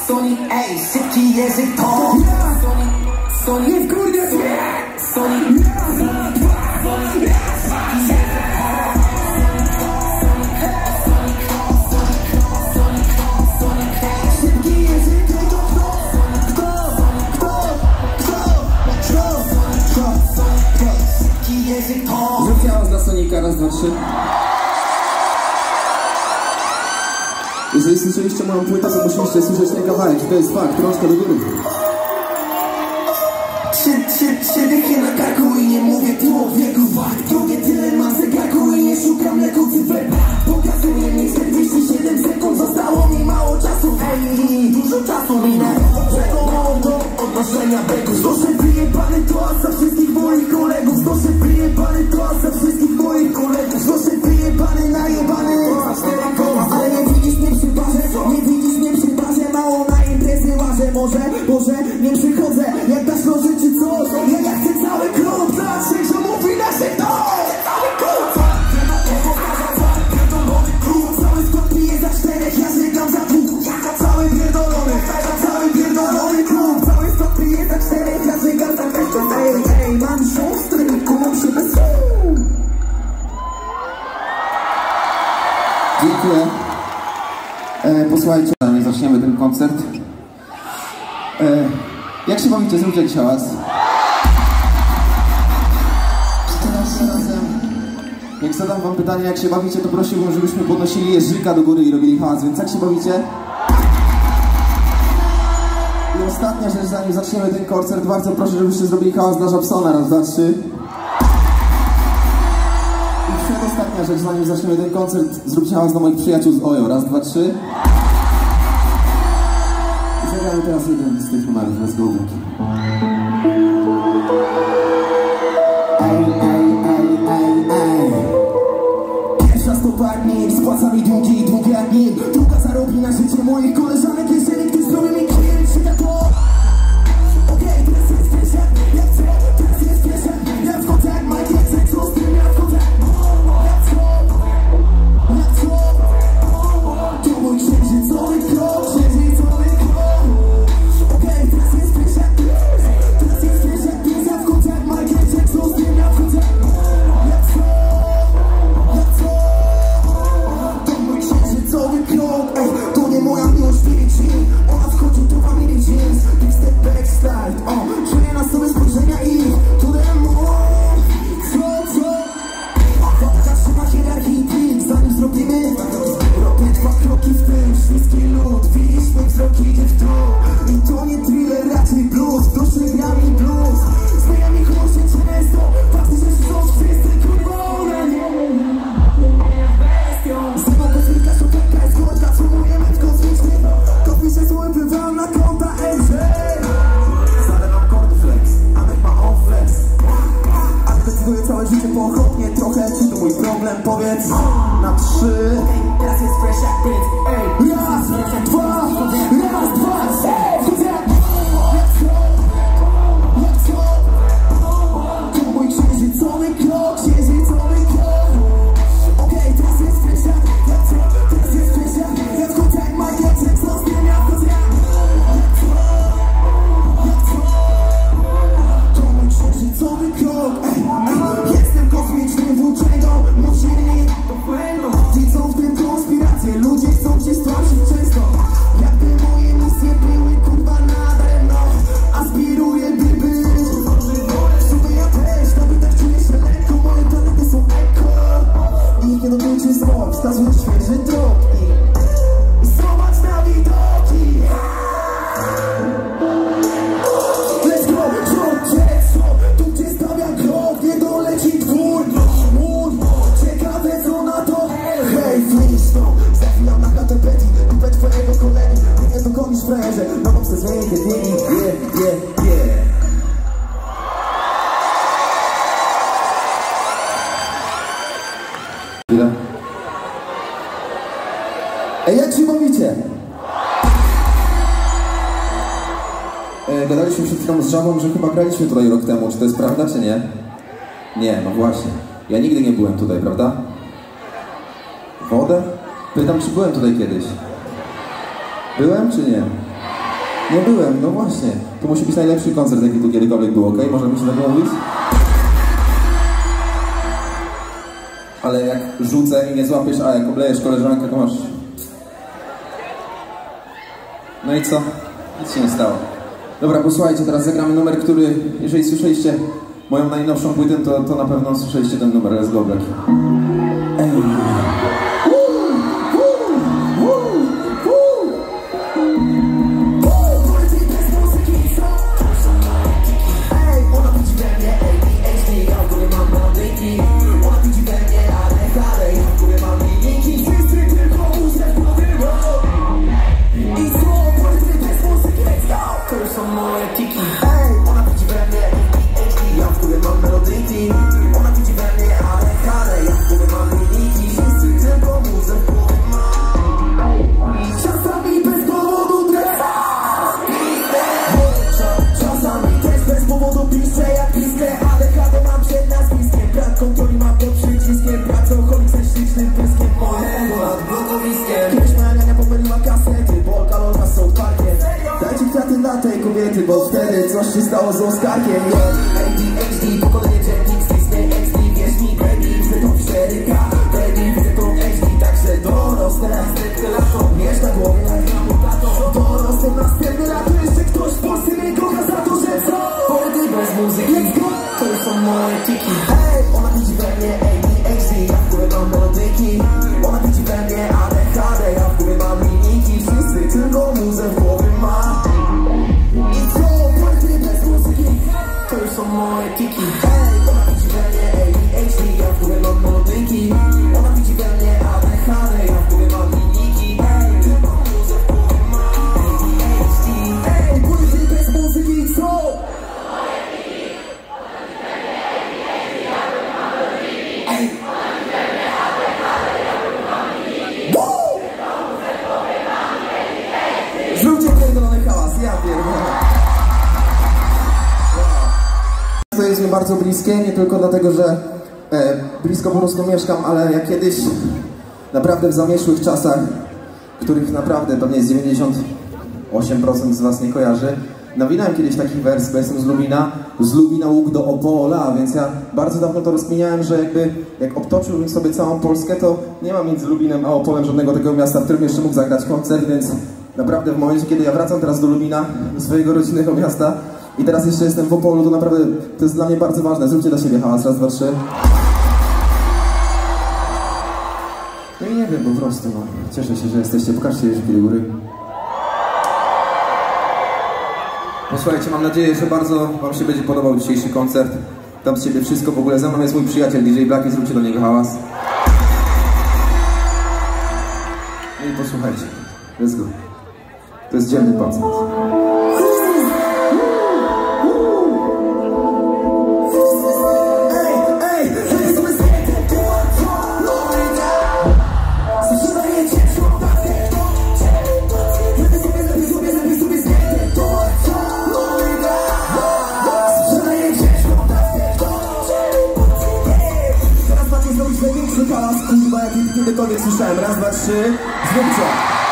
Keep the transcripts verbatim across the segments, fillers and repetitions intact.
Sonic, ej, szybki język to Sonic, Sonic, nie wkurwiasz mnie Sonic, Rzuć hałas dla Sonika, raz, dwa, trzy. Jeżeli słyszeliście moją płytę, to musieliście słyszeć ten kawałek, to jest fakt, rączka do góry. Trzy, trzy, trzy dychy na karku i nie mówię tu o wieku. Drugie tyle mam zegarku i nie szukam leku cyfr. Pokazuję mi, że dwieście siedem sekund, zostało mi mało czasu. Ej, dużo czasu minę. Czego mało do odnoszenia beku. Znoszę wyjebany toas za wszystkich moich kolegów. Znoszę wyjebany toas za wszystkich moich kolegów. Znoszę wyjebany, najebany toas cztery koła. Ale nie widzisz mnie przy barze, nie widzisz mnie przy barze. Mało na imprezy łażę, może, może nie przychodzę. Jak dasz noży czy coś, ja, ja chcę cały klub. Dlaczego że mówi naszych to? Cały klub. Cały skład pije za czterech, ja żygam za dwóch. Cały pierdolony, cały pierdolony klub. Cały skład pije za czterech, ja żygam za dwóch. Ej, ej, mam siostry, kumam się bez słów. Dziękuję. E, posłuchajcie, zanim zaczniemy ten koncert. E, jak się bawicie? Zróbcie jakiś hałas. Jak zadam wam pytanie, jak się bawicie, to prosiłbym, żebyśmy podnosili jeżyka do góry i robili hałas, więc jak się bawicie? I ostatnia rzecz, zanim zaczniemy ten koncert, bardzo proszę, żebyście zrobili hałas dla Żabsona, raz, dwa, trzy. I przedostatnia rzecz, zanim zaczniemy ten koncert, zróbcie hałas dla moich przyjaciół z Ojo, raz, dwa, trzy. I zagramy teraz jeden z tych numerów, let's go. Ej, ej, ej, ej, ej. Pierwsza stopa jak nim, spłaca mi długi i długie jak nim. Druga zarobi na życie moich koleżanek, jeżeli ktoś zrobi mi klient, czy ja to. Okej, teraz jest pierwsza, ja chcę, teraz jest pierwsza. Ja wchodzę jak Mike, jak chcę, co z tym, ja wchodzę. Ja co, ja co. To mój księżycowy krok, księżycowy krok. Okej, teraz jest pierwsza, teraz jest pierwsza. Ja wchodzę jak Mike, jak chcę, co z tym, ja wchodzę. Ja co, ja co. To mój księżycowy krok, ej, to nie moja miłość, wiecie. Ona wchodzi do familii jeans, big step backslide, o. Czuję na sobie spojrzenia i które mówi, co, co. Wodka trzyma hierarchii plik, zanim zrobimy. Robię dwa kroki w tym, śliski lód, widzisz mój wzrok idzie w dół. I to nie thriller, raczej blues, proszę gra mi blues. Zmienia mi chłopcy często, patrzę, że są wszyscy kurwa, ona nie. Znowu bezwilka, szokenka jest gorka, cumujemy w kosmiczny. Kopiszę słoń, pływam na konta M J. Zalewam cornflakes, I make my own flex. A decyduję całe życie pochopnie trochę, czy to mój problem, powiedz. Na trzy. Teraz jest fresh jak Prince, ej. Raz, dwa, raz, dwa, ej. Wchodzę jak jak co, jak co. To mój księżycowy krok, księżycowy krok. Okej, teraz jest fresh jak jak co, teraz jest fresh jak. Ja wchodzę jak Michael Jackson, z tym ja wchodzę jak jak co, jak co. To mój księżycowy krok, ej, ej. Jestem kosmicznym włóczęgą, musimy to błędą. Widzą w tym konspirację, ludzie chcą cię straszyć często. Jakby moje misje były kurwa nadaremno. Aspiruję by być sobie ja też, nawet tak czuję się lekko. Moje planety są eko i nikt nie dokończy smok, wskazuję świeże drogi. Zobacz na widoki. Let's go, George, tu gdzie stawia krok, nie doleci dwór. Mur, ciekawe co na to. Hej, Flintstone, zawijam na chatę Betty, dupę twojego kolegi. Ty nie dogonisz frajerze, no bo chcę zmienić te dni. Yeah, yeah, yeah. Chwilę. Ej, jak się bawicie? E, gadaliśmy przed chwilą z Żabą, że chyba graliśmy tutaj rok temu. Czy to jest prawda, czy nie? Nie, no właśnie. Ja nigdy nie byłem tutaj, prawda? Wodę? Pytam, czy byłem tutaj kiedyś. Byłem, czy nie? Nie byłem, no właśnie. To musi być najlepszy koncert, jaki tu kiedykolwiek był, okej? Okay? Można mi się tak mówić? Ale jak rzucę i nie złapiesz, a jak oblejesz koleżankę, to masz... No i co? Nic się nie stało. Dobra, posłuchajcie, teraz zagramy numer, który, jeżeli słyszeliście moją najnowszą płytę, to, to na pewno słyszeliście ten numer, Let's Go Black. Ej. Bo wtedy coś się stało z Oskarkiem. A D H D, pokolenie Jetix, Disney X D, wierz mi, baby, widzę to w cztery K, baby, widzę to w H D, także dorosnę. Miesz na głowie, dorosnę, następny lat, jeszcze ktoś w Polsce mnie kocha za to, że co? Polety bez muzyki, to już są moje tiki. Hej, ona widzi we mnie A D H D, ja w głowie mam melodyki. Ona widzi we mnie A D H D, ja w głowie mam linijki. Wszyscy tylko muzę w głowie mam. To już są moje tiki. Hej, ona widzi we mnie A D H D, ja w głowie mam melodyki. Ona widzi we mnie A D H D, ja w głowie mam linijki. Hej, tylko muzę w głowie mam. A D H D. Ej, płyty bez muzyki, co? Ej. Zróbcie pierdolony hałas, ja pierdolę. To jest mi bardzo bliskie, nie tylko dlatego, że e, blisko po prostu mieszkam, ale jak kiedyś naprawdę w zamieszłych czasach, których naprawdę pewnie z dziewięćdziesiąt osiem procent z was nie kojarzy, nawinąłem kiedyś taki wers, bo jestem z Lubina, z Lubina łuk do Opola, więc ja bardzo dawno to rozkminiałem, że jakby jak obtoczyłbym sobie całą Polskę, to nie ma między Lubinem a Opolem żadnego takiego miasta, w którym jeszcze mógł zagrać koncert, więc naprawdę w momencie, kiedy ja wracam teraz do Lubina, do swojego rodzinnego miasta, i teraz jeszcze jestem w Opolu, to naprawdę to jest dla mnie bardzo ważne. Zróbcie dla siebie hałas, raz, dwa, trzy. No i nie wiem, po prostu, no. Cieszę się, że jesteście. Pokażcie jeźdźki do góry. Posłuchajcie, mam nadzieję, że bardzo wam się będzie podobał dzisiejszy koncert. Dam z siebie wszystko, w ogóle ze mną jest mój przyjaciel D J Black, zróbcie do niego hałas. No i posłuchajcie. Let's go. To jest dzielny pacjent. Kiedykolwiek słyszałem, raz, dwa, trzy, zróbcie!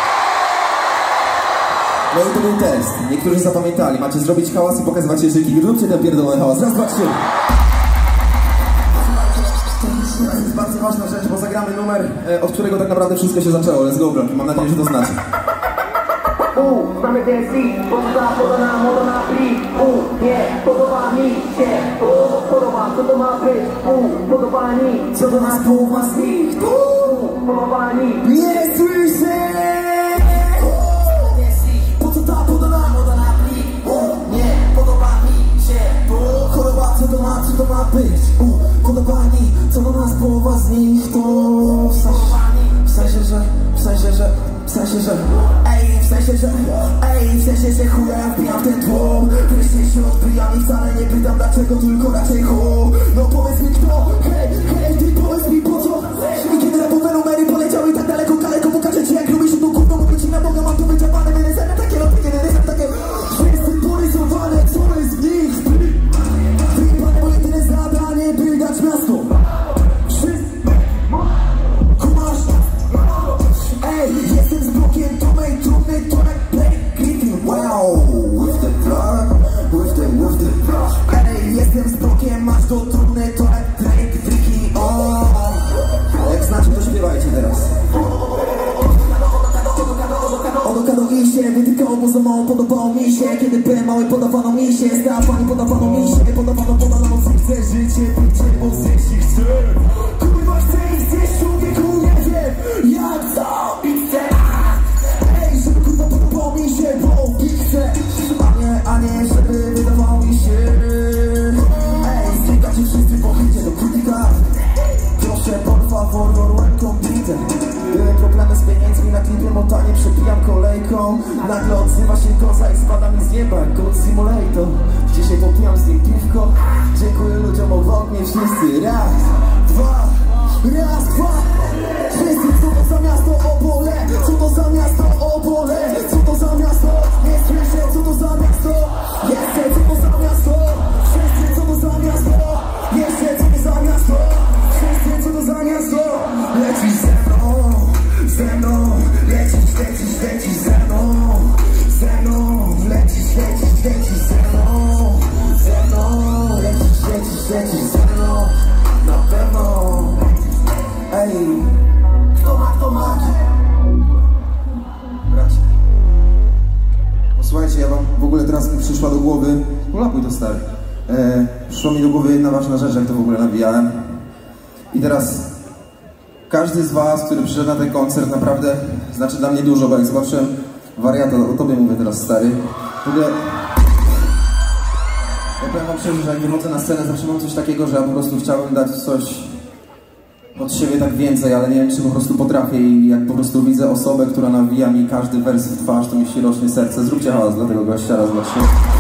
No i to był test. Niektórzy zapamiętali. Macie zrobić hałas i pokazywać języki. Róbcie ten pierdolony hałas. Raz, dwa, trzy! To jest bardzo ważna rzecz, bo zagramy numer, od którego tak naprawdę wszystko się zaczęło. Let's go, Block. Mam nadzieję, że to znacie. U, mamy ten beat, poda, podana, modana, beat. U, nie, podoba mi się, u, podoba, co to ma być. U, podoba mi, co do nas połowa z nich. U, podoba mi, nie słyszę. Po co ta podana, modana, beat. U, nie, podoba mi się, u, podoba, co to ma, co to ma być. U, podoba mi, co do nas połowa z nich. To w sensie, że, w sensie, że, w sensie, że, ej, w sensie, że, ej, w sensie, że chuja ja wbijam w ten tłum. Wreszcie się odbijam i wcale nie pytam dlaczego, tylko raczej hu. No powiedz mi kto, hej, hej, ty powiedz mi po co. I kiedy rapowe numery poleciały tak daleko, daleko, pokażę ci jak lubisz tą gówno, mówię ci na Boga, mam to wyczerpane, będę zamiast takie loty, kiedy jestem takie. Wszyscy porysowane, co jest w nich. Wyjebane moje tyle zadanie, by dać miasto. Ej, jestem z blokiem, to mej trudny, to jak Blake Griffin, wow. kiedy byłem mały, podawano mi się. Stała pani, podawano mi się. Podawano, podawano, co chcę, życie, picie, bo jeśli chcę. Kurwa, chcę i zjeść, człowieku, nie wiem jak co i chcę. Ej, żeby kurwa podobało mi się, bo chcę. A nie, a nie, żeby wydawało mi się. Ej, zbiegajcie wszyscy, pochylcie do krytyka. Proszę, por favor, welcome Peter. Były problemy z pieniędzmi na klipie, motanie, przepijam kolejką. Nagle odzywa się koza i spada mi z nieba jak God Simulator. Dzisiaj popijam z nim piwko. Dziękuję ludziom obok mnie, wszyscy. Raz, dwa, raz, dwa. Wszyscy, co to za miasto Opole? Co to za miasto Opole? Co to za miasto? Nie słyszę, co to za miasto? Jeszcze, co to za miasto? Wszyscy, co to za miasto? Jeszcze, co to za miasto? Wszyscy, co to za miasto? Lecisz ze mną, ze mną, lecisz, lecisz, lecisz ze mną, ze mną, lecisz, lecisz, lecisz ze mną, ze mną, lecisz, lecisz, lecisz ze mną, na pewno. Ej, kto ma, kto ma? Bracie. Posłuchajcie, ja wam w ogóle teraz mi przyszła do głowy, ulapuj to stary, e, przyszła mi do głowy jedna ważna rzecz, jak to w ogóle nawijałem. I teraz każdy z was, który przyszedł na ten koncert, naprawdę znaczy dla mnie dużo, bo jak zobaczyłem wariata, o tobie mówię teraz stary, w ogóle ja powiem wam szczerze, że jak wychodzę na scenę, zawsze mam coś takiego, że ja po prostu chciałbym dać coś od siebie tak więcej, ale nie wiem, czy po prostu potrafię i jak po prostu widzę osobę, która nawija mi każdy wers w twarz, to mi się rośnie serce. Zróbcie hałas dla tego gościa, raz, dwa, trzy.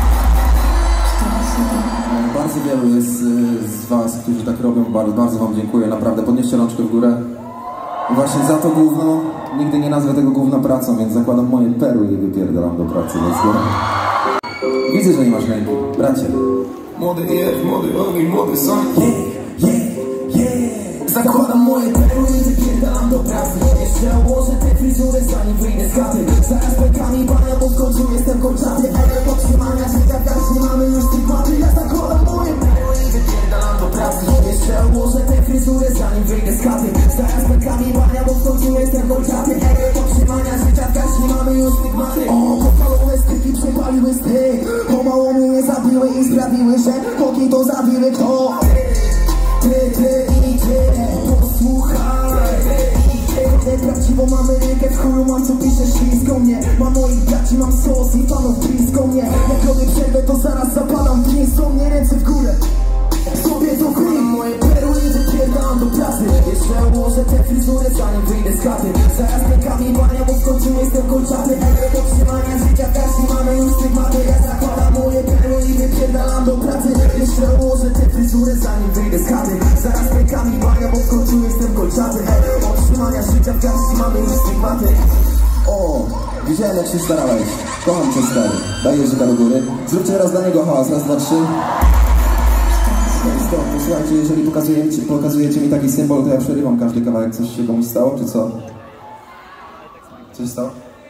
Bardzo wielu jest z was, którzy tak robią, bardzo, bardzo wam dziękuję, naprawdę, podnieście rączkę w górę. I właśnie za to gówno, nigdy nie nazwę tego gówna pracą, więc zakładam moje perły i wypierdalam do pracy, więc go. Widzę, że nie masz ręki, bracie. Młody jest, młody ogień, młody są. Yeah, yeah, yeah. Zakładam moje perły i wypierdalam do pracy. Jeszcze ułożę tę fryzurę, zanim wyjdę z chaty. Zaraz pękami bania, bo w końcu jestem kolczaty. Ej, podtrzymania życia w garści, mamy już stygmaty. Ja zakładam moje perły i wypierdalam do pracy. Jeszcze ułożę tę fryzurę, zanim wyjdę z chaty. Zaraz pękami bania, bo w końcu jestem kolczaty. Ej, podtrzymania życia w garści, mamy już stygmaty. O, popalone styki przepaliły styk. O, mało mnie zabiły i sprawiły, że koki to zabiły kto? Ty, ty i ty, posłuchaj. Prawdziwą Amerykę, w chuju mam co pisze ślisko mnie. Mam moich braci, mam sos i fanów blisko mnie. Jak robię przerwę, to zaraz zapadam w miejscu mnie, ręce w górę. Sobie to kryj, moje perły wypierdalam do pracy. Jeszcze ułożę tę fryzurę, zanim wyjdę z chaty. Zaraz pękami bania, bo w końcu jestem kolczaty. Ej, podtrzymania życia w garści, mamy już stygmaty. Ja zakładam moje perły i wypierdalam do pracy. Jeszcze ułożę tę fryzurę, zanim wyjdę z chaty. Zaraz pękami bania, bo w końcu jestem kolczaty. Ej, podtrzymania życia w garści, mamy już stygmaty. O, widziałem jak się starałeś. Kocham cię stary. Daj jeżyka do góry. Zróbcie teraz dla niego hałas. Raz, dwa, trzy. Stop, posłuchajcie, jeżeli pokazujecie, pokazujecie mi taki symbol, to ja przerywam każdy kawałek. Coś się komuś stało, czy co? Coś stało?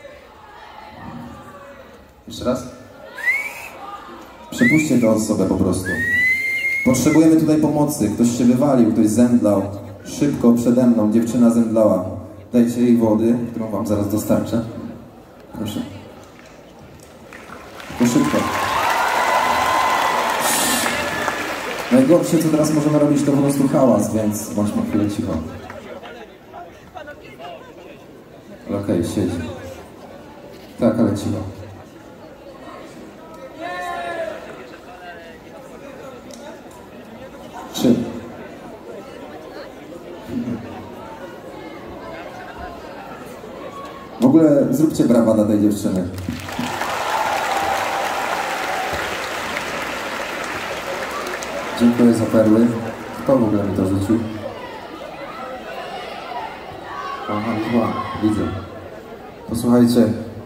Jeszcze raz? Przepuśćcie tę osobę po prostu. Potrzebujemy tutaj pomocy. Ktoś się wywalił, ktoś zemdlał. Szybko przede mną dziewczyna zemdlała. Dajcie jej wody, którą wam zaraz dostarczę. Proszę. To szybko. Najgorsze, co teraz możemy robić, to po prostu hałas, więc bądźmy chwilę cicho. Okej, okay, siedzi. Tak, ale cicho. Trzy. W ogóle zróbcie brawa dla tej dziewczyny. Dziękuję za perły. Kto w ogóle mi to rzucił? Aha, chyba, widzę. Posłuchajcie.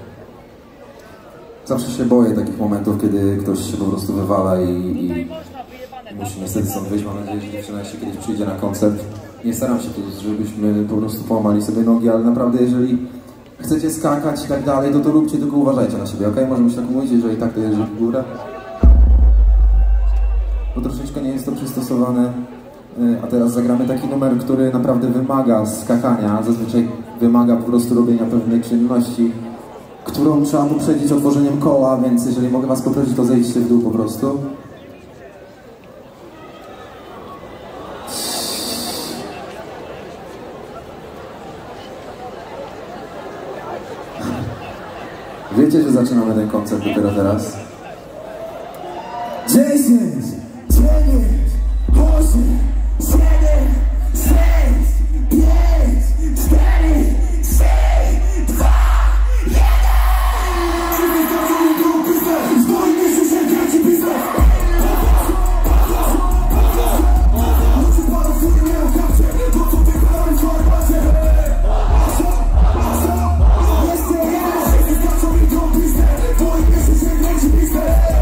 Zawsze się boję takich momentów, kiedy ktoś się po prostu wywala i, i, i musi niestety stąd wyjść. Mam nadzieję, że dziewczyna jeszcze kiedyś przyjdzie na koncert. Nie staram się tu, żebyśmy po prostu połamali sobie nogi, ale naprawdę jeżeli chcecie skakać i tak dalej, to to róbcie, tylko uważajcie na siebie, ok? Możemy się tak mówić, jeżeli tak, to jeżdżę w górę. Bo troszeczkę nie jest to przystosowane. A teraz zagramy taki numer, który naprawdę wymaga skakania, zazwyczaj wymaga po prostu robienia pewnej czynności. którą trzeba poprzedzić otworzeniem koła, więc jeżeli mogę was poprosić, to zejdźcie w dół po prostu. Wiecie, że zaczynamy ten koncert dopiero teraz? dziesięć, dziewięć, osiem, siedem, sześć, pięć, cztery, trzy, dwa, jeden. Wszyscy zgadzają drugą pistę, zbojmy się, że kręci pistę. Ludzie palą fury, nie o kapcie, bo to wygląda informacje. Jeszcze jeden, wszyscy zgadzają drugą pistę, zbojmy się, że kręci pistę.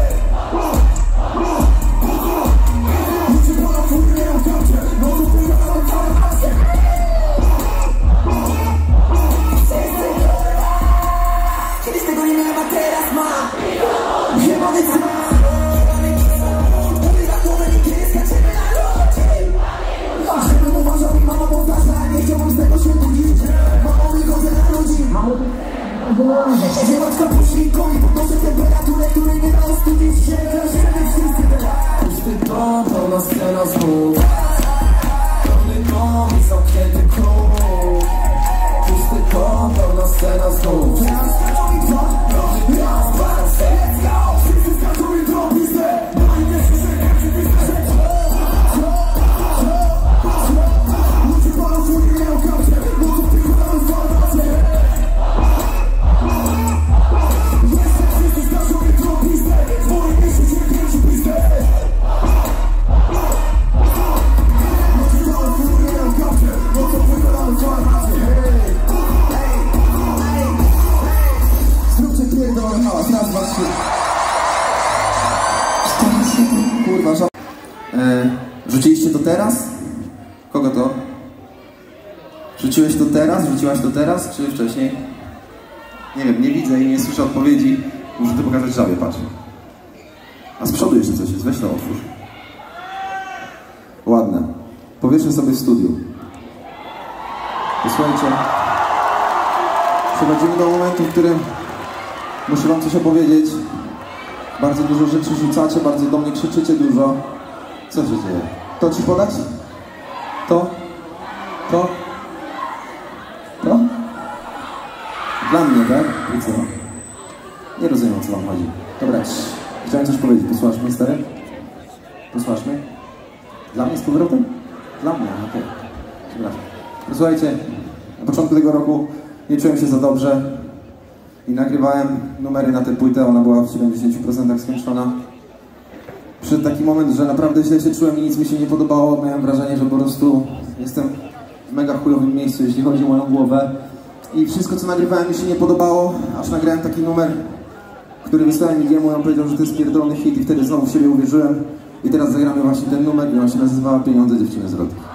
Ludzie palą fury, nie o kapcie, bo to wygląda informacje. Kiedyś tego nie miałem, a teraz mam. Jebany cel. Ubiega głowę, niekiedy skaczemy na ludzi. Żebym uważał i mama powtarza, nie chciałbym z tego się budzić. Mamo, wychodzę na ludzi. Dziewczynka puści koń, podnoszę temperaturę, której nie da ostudzić się. Żeby wszyscy Pusty dom, pełna scena znów. Pełny dom i zamknięty klub. Pusty dom, pełna scena znów. raz, dwa, raz, dwa, let's go. Wszyscy skaczą i drą pistę. Bajmy się, że kręci pistę. Ludzie palą fury, nie o kapcie, bo to wygląda informacje. Jeszcze wszyscy skaczą i drą pistę. Bajmy się, że kręci pistę. Ludzie palą fury, nie o kapcie, bo to wygląda informacje. Zróbcie pierdolę hałas, raz, dwa, trzy. Kurwa, ża... E, rzuciliście to teraz? Kogo to? Rzuciłeś to teraz? Rzuciłaś to teraz, czy wcześniej? Nie wiem, nie widzę i nie słyszę odpowiedzi. Muszę to pokazać żabie, patrz. A z przodu jeszcze coś jest, weź to otwórz. Ładne. Powieszę sobie w studiu. Posłuchajcie. Przechodzimy do momentu, w którym muszę wam coś opowiedzieć. Bardzo dużo rzeczy rzucacie, bardzo do mnie krzyczycie dużo. Co się dzieje? To ci podać? To? To? To? Dla mnie, tak? I co? Nie rozumiem, o co wam chodzi. Dobra, chciałem coś powiedzieć. Posłuchasz mnie, stary? Posłuchasz mnie? Dla mnie z powrotem? Dla mnie, okej. Okay. Przepraszam. Posłuchajcie, na początku tego roku nie czułem się za dobrze i nagrywałem numery na tę płytę, ona była w siedemdziesięciu procentach skończona. Przyszedł taki moment, że naprawdę źle się czułem i nic mi się nie podobało. Miałem wrażenie, że po prostu jestem w mega chujowym miejscu, jeśli chodzi o moją głowę. I wszystko, co nagrywałem, mi się nie podobało, aż nagrałem taki numer, który wysłałem Igiemu i on powiedział, że to jest pierdolony hit i wtedy znowu w siebie uwierzyłem. I teraz zagramy właśnie ten numer i on się nazywa Pieniądze dziewczyny z Rodki.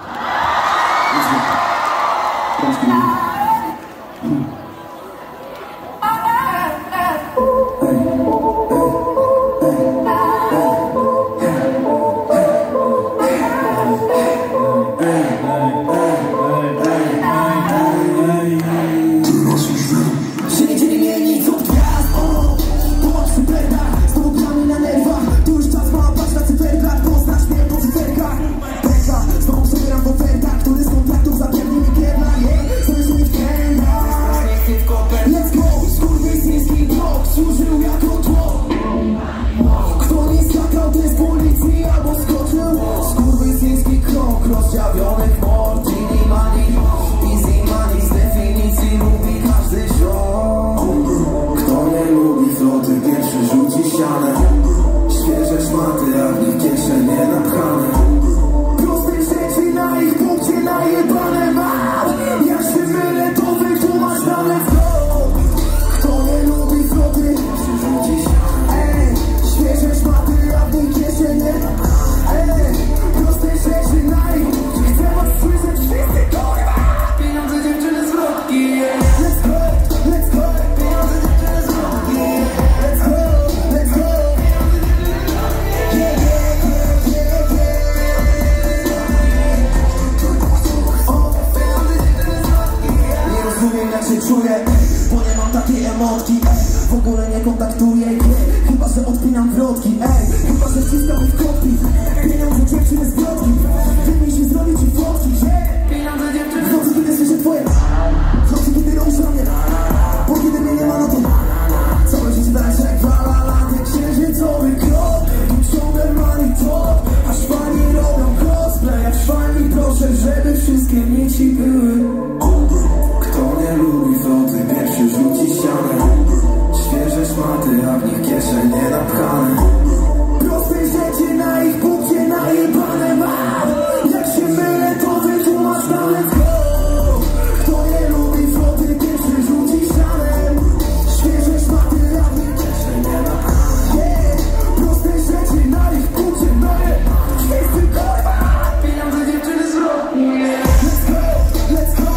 Czuję, bo nie mam takiej emotki. ogóle nie kontaktuję, yeah. Chyba, że odpinam wrotki, ej. Chyba, że wciskam ich kokpit. Pieniądze dziewczyny z wrotki. Wyjmij się zrobić ci fotki, yeah. Pieniądze dziewczyny. W nocy, kiedy słyszę twoje. W nocy, kiedy robisz na mnie. Bo kiedy mnie nie ma, no to całe życie dać jak dwa lata. Księżycowy krok. Ciągle money talk. Aż fani robią cosplay. Jak fani proszę, żeby wszystkie nici były. Kto nie lubi floty, pierwszy rzuci ścianę. Świeże szmaty, a w nich kieszenie napchane. Proste rzeczy na ich bukcie najebane mam. Jak się mylę, to wytłumacz na let's go. Kto nie lubi floty, pierwszy rzuci ścianę. Świeże szmaty, a w nich kieszenie napchane. Yeah. Proste rzeczy na ich bukcie najebane. Wszyscy kurwa. Pieniądze dziewczyny z roku. Let's go, let's go.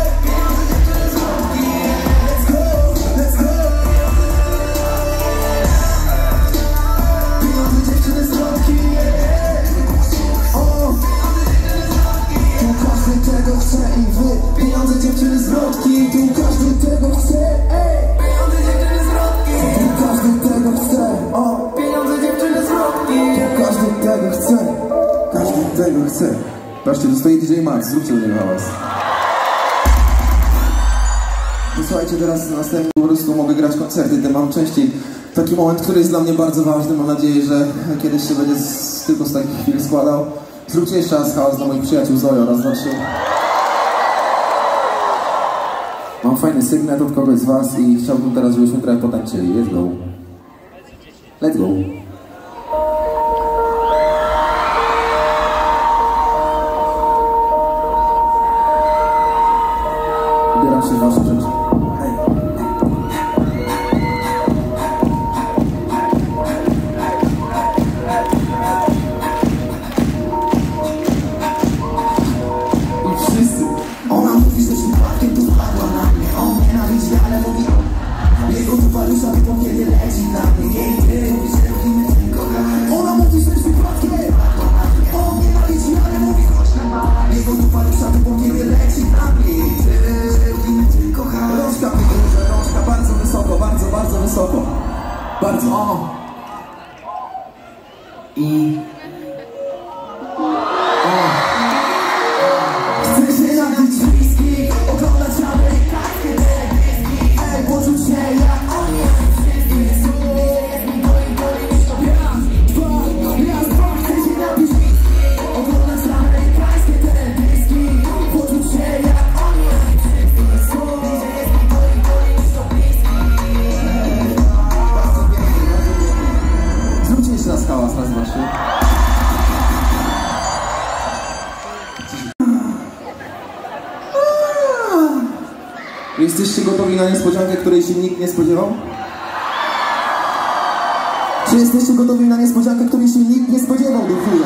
I wy, pieniądze dziewczyny z wrotki. Tu każdy tego chce, ej. Pieniądze dziewczyny z wrotki. Tu każdy tego chce, o. Pieniądze dziewczyny z wrotki. Tu każdy tego chce. Każdy tego chce. Patrzcie, tu stoi D J Max, zróbcie do niego hałas. No słuchajcie, teraz następnie po prostu mogę grać koncerty, te mam częściej taki moment, który jest dla mnie bardzo ważny. Mam nadzieję, że kiedyś się będzie z, tylko z takich chwil składał. Zróbcie jeszcze raz hałas dla moich przyjaciół Zojo, raz, dwa, trzy. Mam fajny sygnet od kogoś z was i chciałbym teraz, żebyśmy trochę potańczyli. Let's go. Let's go. Ubieram się w wasze rzeczy. Hej. I wszyscy. Ona mówi, że przypadkiem tu spadła na mnie. On nienawidzi, ale mówi jego dupa rusza tylko kiedy leci na mnie. Jej ty mówi, że lubimy tylko grać. Ona mówi, że przypadkiem on nienawidzi, ale mówi jego dupa rusza tylko kiedy leci na mnie. Jej ty, że lubimy tylko grać. Rączka wydłużę, rączka bardzo wysoko, bardzo, bardzo wysoko. Bardzo. O. I... Chcę się napić whisky, oglądać amerykańskie teledyski. Ej, poczuć się jak oni. Raz, dwa, chcę się napić whisky, oglądać amerykańskie teledyski. Poczuć się jak oni. Zróbcie jeszcze raz hałas, raz, dwa, trzy. Jesteście gotowi na niespodziankę, której się nikt nie spodziewał? Czy jesteście gotowi na niespodziankę, której się nikt nie spodziewał do chuja?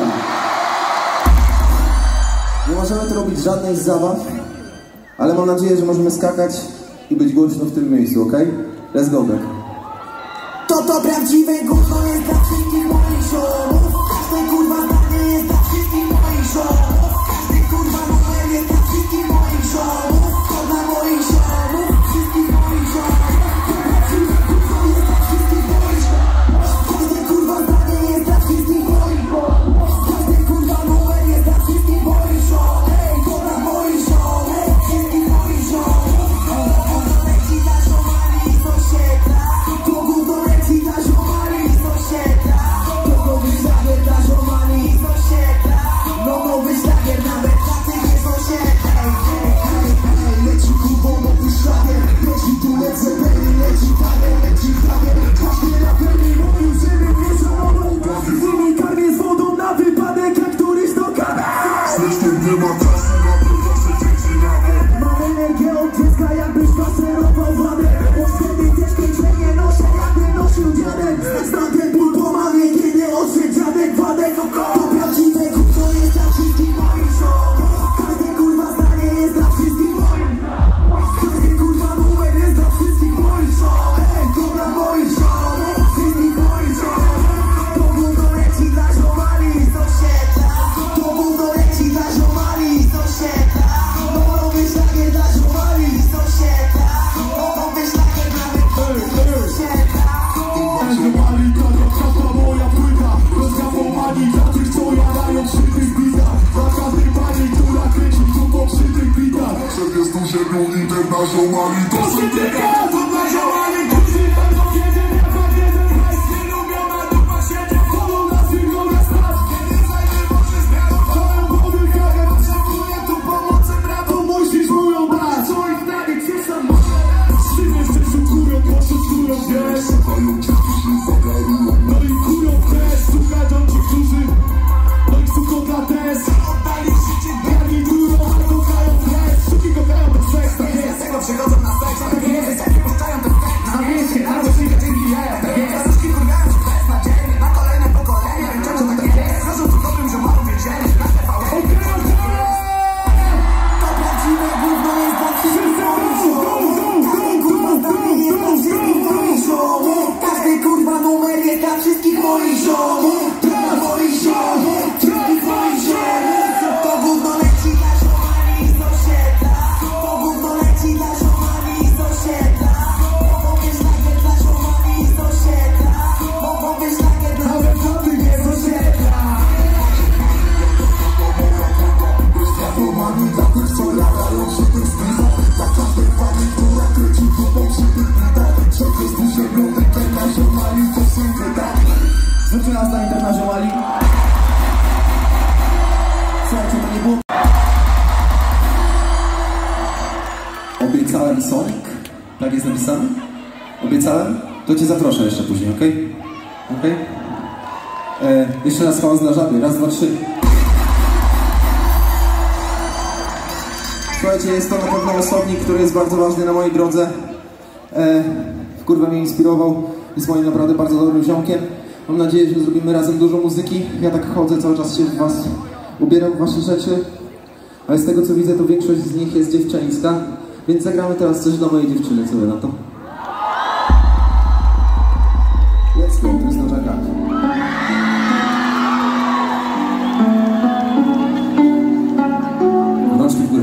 Nie możemy tu robić żadnej z zabaw, ale mam nadzieję, że możemy skakać i być głośno w tym miejscu, ok? Let's go back. To to prawdziwe gówno jest dla wszystkich moich ziomów. Każde kurwa zdanie jest dla wszystkich moich ziomów. Każdy kurwa numer jest dla wszystkich moich ziomów. To dla moich ziomów, wszystkich moich ziomów. To prawdziwe gówno jest dla wszystkich moich ziomów. Każde kurwa zdanie jest dla wszystkich moich ziomów. Każdy kurwa numer jest dla wszystkich moich ziomów. Ej, to dla moich ziomów, wszystkich moich ziomów. Ona leci dla ziomali z osiedla. To gówno leci dla ziomali z osiedla. To nowy szlagier dla ziomali z osiedla. No nowy szlagier nawet dla tych jest osiedla. Hej, hej, hej, leci kurwo nowy szlagier. Leci tu lecę, baby, leci tager, leci tager. Każdy raper mi mówił, żeby mnie szanował. Z nimi karmię z wodą na wypadek, jak któryś to kamer. Zresztą nie ma czasu na to, wasze dzieci nawet. Mam energię od dziecka, jakbyś paserował wadę. Od wtedy też kończenie noszę, jakby nosił dziadek. Znam ten ból po mamie, kiedy odszedł dziadek Wadek. To prawdziwe gówno jest dla wszystkich moich ziomów. Każde kurwa zdanie jest dla wszystkich moich ziomów. Każdy kurwa numer jest dla wszystkich moich ziomów. Ej, to dla moich ziomów, wszystkich moich ziomów. To gówno leci dla ziomali z osiedla. To gówno leci dla ziomali z osiedla. No nowy szlagier dla ziomali z osiedla. No nowy szlagier nawet z osiedla. ziemią internazjonali. To są tylko internazjonali. No i kurą też, słuchają ci, którzy no i suką dla też oddali życie, biali durą, a kochają też, sztuki kochają ten seks, tak jest. Tego przychodzą na seks, tak jest. Jak puszczają ten seks, a wiecie, na rocznika dzięki jaja, tak jest. Sztuki kurgają się beznadziejnie, na kolejne pokolenia, często tak jest. Chodzą tu dobrym, że mają więzienie, na T V N. To prawdziwe gówno jest pod każdy kurwa numer jest dla wszystkich moich ziomów. Dla moich ziomów, wszystkich moich ziomów. To gówno leci dla ziomami z osiedla. To gówno leci dla ziomami z osiedla. Bo wiesz takie dla ziomami z osiedla. Bo wiesz takie dla ziomami z osiedla. Dla ziomami, dla tych co jadają przy tych spisach. Dla każdej pani, która kręci dupą przy tych bitach. Wszędzie z ziemią internazjonali, to są wydatki. Zwróćmy nas na internazjonali. Słuchajcie, to nie było... Obiecałem Sonic? Tak jest napisane? Obiecałem? To cię zaproszę jeszcze później, okej? Okay? Okej? Okay? E, jeszcze raz hałas dla żaby. Raz, dwa, trzy. Słuchajcie, jest to na pewno osobnik, który jest bardzo ważny na mojej drodze. E, kurwa mnie inspirował. Jest moim naprawdę bardzo dobrym ziomkiem. Mam nadzieję, że zrobimy razem dużo muzyki. Ja tak chodzę, cały czas się w was ubieram w wasze rzeczy. Ale z tego co widzę, to większość z nich jest dziewczyńska. Więc zagramy teraz coś dla mojej dziewczyny. Co wy na to? Let's go, to jest nasza karta. Rączki w górę.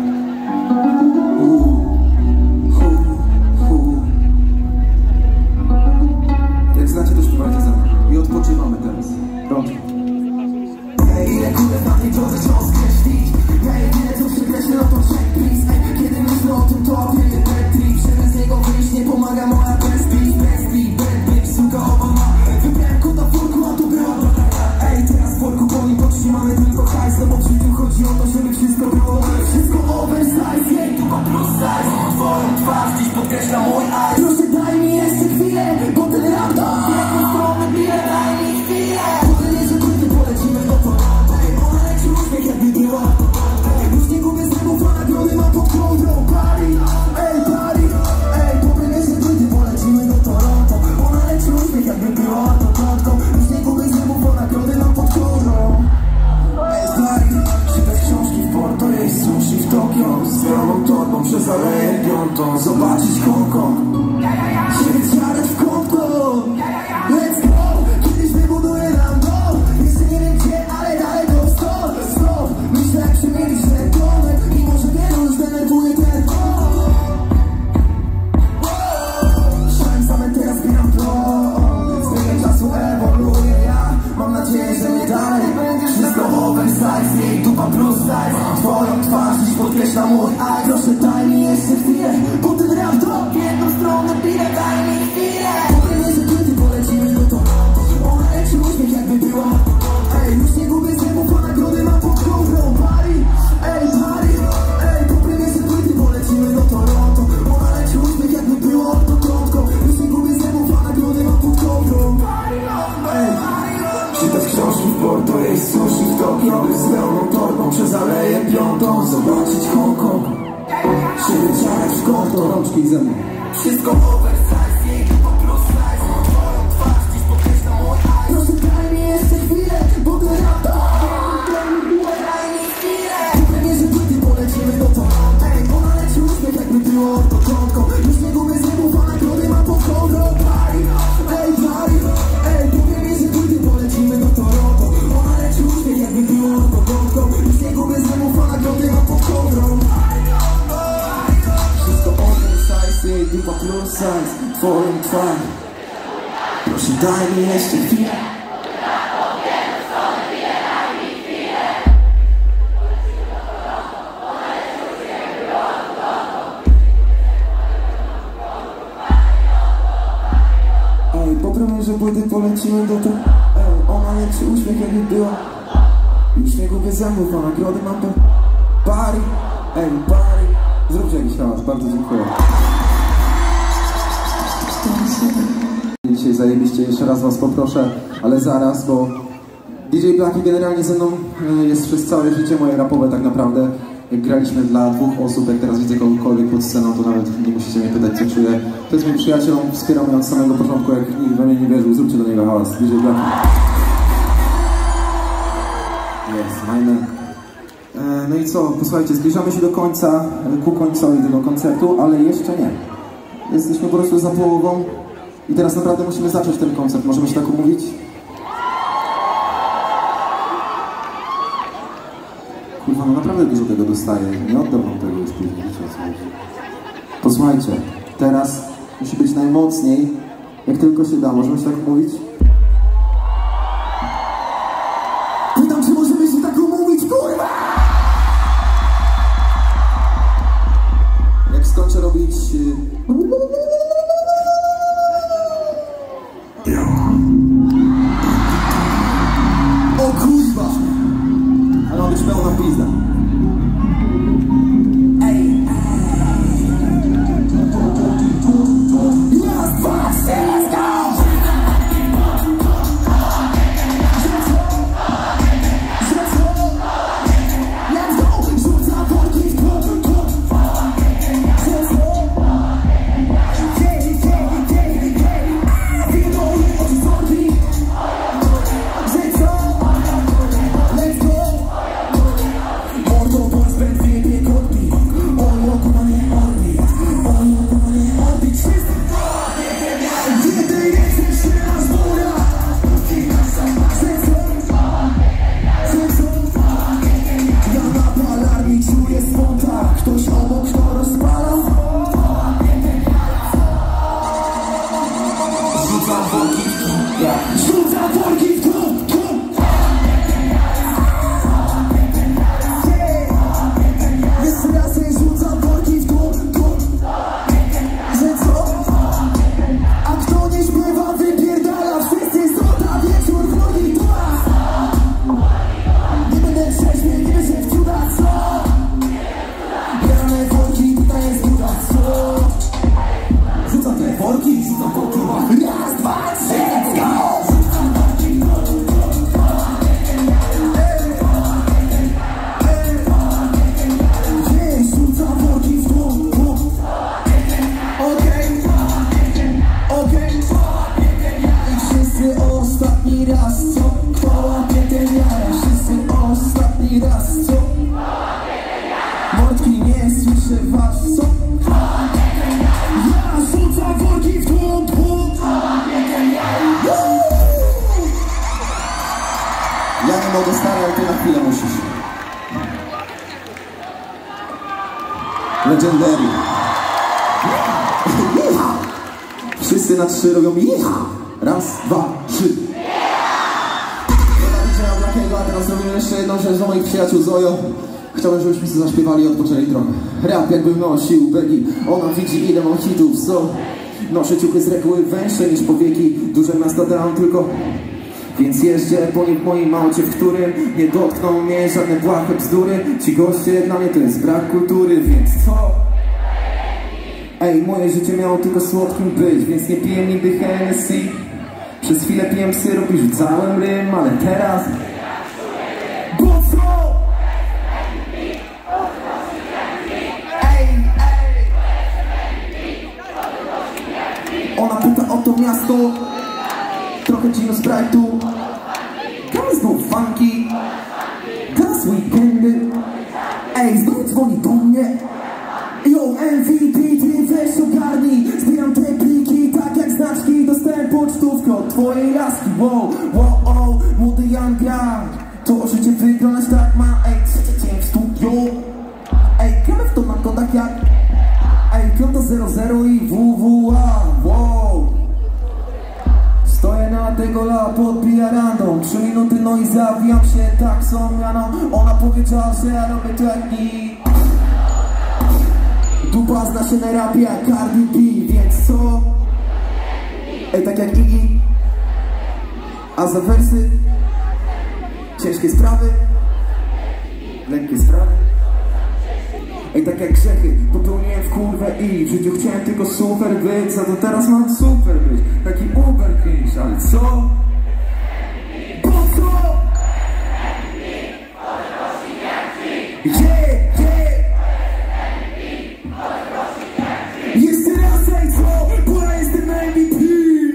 Jak znacie, to śpiewajcie ze mną. I odpoczywamy teraz. Rączki. Ile kurek na tej drodze wciąż skreślić. Ja jedyne co przekreślę, no to checkpis. Kiedy myślę o tym, to wiele bad trip. Żeby z niego wyjść nie pomaga moja best beat. Best beat, bad bitch, suka Obama. Wybrałem kota w worku, a tu było. Ej, teraz w worku koni, bo dzisiaj mamy tylko hajs. No bo przy tym chodzi o to, żeby wszystko było. Wszystko oversize, jej tylko plus size. Twoją twarz dziś podkreśla mój eyes. Proszę daj mi jeszcze chwilę, bo ten rap to w jedną stronę bile, daj mi chwilę. Powiedzę, że krótko polecimy do to. Ona leci uśmiech jakby była. Już nie gubię zębów, a nagrody mam pod kołdrą. Party, ej, party, ej, powiedzę, że krótko polecimy do Toronto. Ona leci uśmiech jakby była to klatką. Już nie gubię zębów, a nagrody mam pod kołdrą. Ej, party, czytać książki w Porto, jeść sushi w Tokio. Z pełną torbą przez Aleję Piątą. Zobaczyć Hongkong, się zjarać w kątko. Let's go, kiedyś wybuduję nam dom. Jeszcze nie wiem gdzie, ale dalej do stop, stop. Myślę jak przemienić ten domek i może wielu już denerwuje ten dom. Szałem same teraz zbieram plon. Z biegiem czasu ewoluję ja. Mam nadzieję, że nie dalej będzie wszystko oversize. Jej dupa plus size. Twoją twarz dziś podkreśla mój eye. Proszę daj mi jeszcze chwilę, bo ten rap to w jedną stronę bile, daj mi chwilę. Powiedzę, że ty polecimy do to. Ona leci uśmiech jakby była. Ej, już nie gubię zębów, a nagrody mam pod kołdrą. Party, ej, party, ej, powiedzę, że ty polecimy do Toronto. Ona leci uśmiech jakby była odtąd. Już nie gubię zębów, a nagrody mam pod kołdrą. Ej, czytać książki w Porto, jeść sushi w Tokio. Z pełną torbą przez Aleję Piątą. Zobaczyć Hongkong, się wyciarać w kąto. Rączki ze mną. Wszystko oversize, jej tylko plus size. Twoją twarz dziś podkreśla mój eyes. Proszę daj mi jeszcze chwilę, bo to rap to daj mi chwilę. Pewnie, że ty polecimy do to. Ej, ona leci uśmiech jakby było od początku. Już nie gubię zębów, a nagrody mam pod kołdrą. Party, ej, party, ej, pewnie, że ty polecimy do Toronto. Ona leci uśmiech jakby było od początku. Już nie gubię zębów, a nagrody mam pod kołdrą. Wszystko oversize, jej dupa plus size. Twoją twarz. Proszę daj mi jeszcze chwilę. płyty polecimy do tu. Ej, ona nie czy uśmiech jakby była. Uśmiechu bez zębów, a nagrody mam po pary. Ej, pary. Zróbcie jakiś hałas, bardzo dziękuję. Dzisiaj zajebiście, jeszcze raz was poproszę, ale zaraz, bo D J Blacki generalnie ze mną jest przez całe życie moje rapowe tak naprawdę. Jak graliśmy dla dwóch osób, jak teraz widzę kogokolwiek pod sceną, to nawet nie musicie mnie pytać, co czuję. To jest mój przyjaciel, on wspierał mnie od samego początku, jak nikt we mnie nie wierzył. Zróbcie do niego hałas, D J Blacki. Jest, majmy. E, no i co, posłuchajcie, zbliżamy się do końca, ku końcowi tego koncertu, ale jeszcze nie. Jesteśmy po prostu za połową i teraz naprawdę musimy zacząć ten koncert. Możemy się tak umówić? Kurwa, no naprawdę dużo tego dostaję. Nie oddam wam tego już później. Wiecie, o co chodzi. Posłuchajcie, teraz musi być najmocniej, jak tylko się da. Możemy się tak umówić? Pytam, czy możemy się tak umówić, kurwa! Jak skończę robić... O kurwa! Ale ma być pełna pizda. Ej, raz, dwa, trzy, let's go! Mogę stary, ale ty na chwilę musisz. Legendary. Wszyscy na trzy robią jecha. Raz, dwa, trzy. Ja Blackiego, a teraz robimy jeszcze jedną rzecz do moich przyjaciół Zojo. Chciałbym, żebyśmy sobie zaśpiewali i odpoczęli trochę. Rap jakbym nosił begi. Ona widzi ile mam hitów, so. Noszę ciuchy z reguły węższe niż powieki. Duże miasta dam tylko... Więc jeżdżę po nim w moim aucie, w którym nie dotkną mnie żadne błahe bzdury. Ci goście dla mnie to jest brak kultury, więc co? Ej, moje życie miało tylko słodkim być, więc nie piję nigdy Hennessy. Przez chwilę piłem syrop i rzucałem rym, ale teraz... Bo co? Ej, ej! Ona pyta o to miasto. Trochę Gino Sprite'u. Tam znów funky. Teraz weekendy. Ej, znów dzwoni do mnie. Yo, M V P, ty weź ogarnij. Zbieram te pliki, tak jak znaczki. Dostałem pocztówkę od twojej laski. Wow, wow, oh, młody Young Grand. To życie wyglądać tak ma. Ej, trzeci dzień w studio. Ej, gramy w to na kodach jak... Ej, piąta zero zero i W W A. Wow. Stoję na tego la pod pijarandą. Trzy minuty, no i zawijam się taksą mianą. Ona powiedziała, że ja robię to jak nikt. Dupa zna się na rapie jak Cardi B, więc co? Ej, tak jak Iggy. A za wersy ciężkie sprawy, lekkie sprawy. Ej, tak jak grzechy popełniłem w kurwę i w życiu chciałem tylko super być, za to teraz mam super być, taki uber cringe, ale co? Po co? Yeah, yeah. Jeszcze raz, ej, co? Bo ja jestem M V P.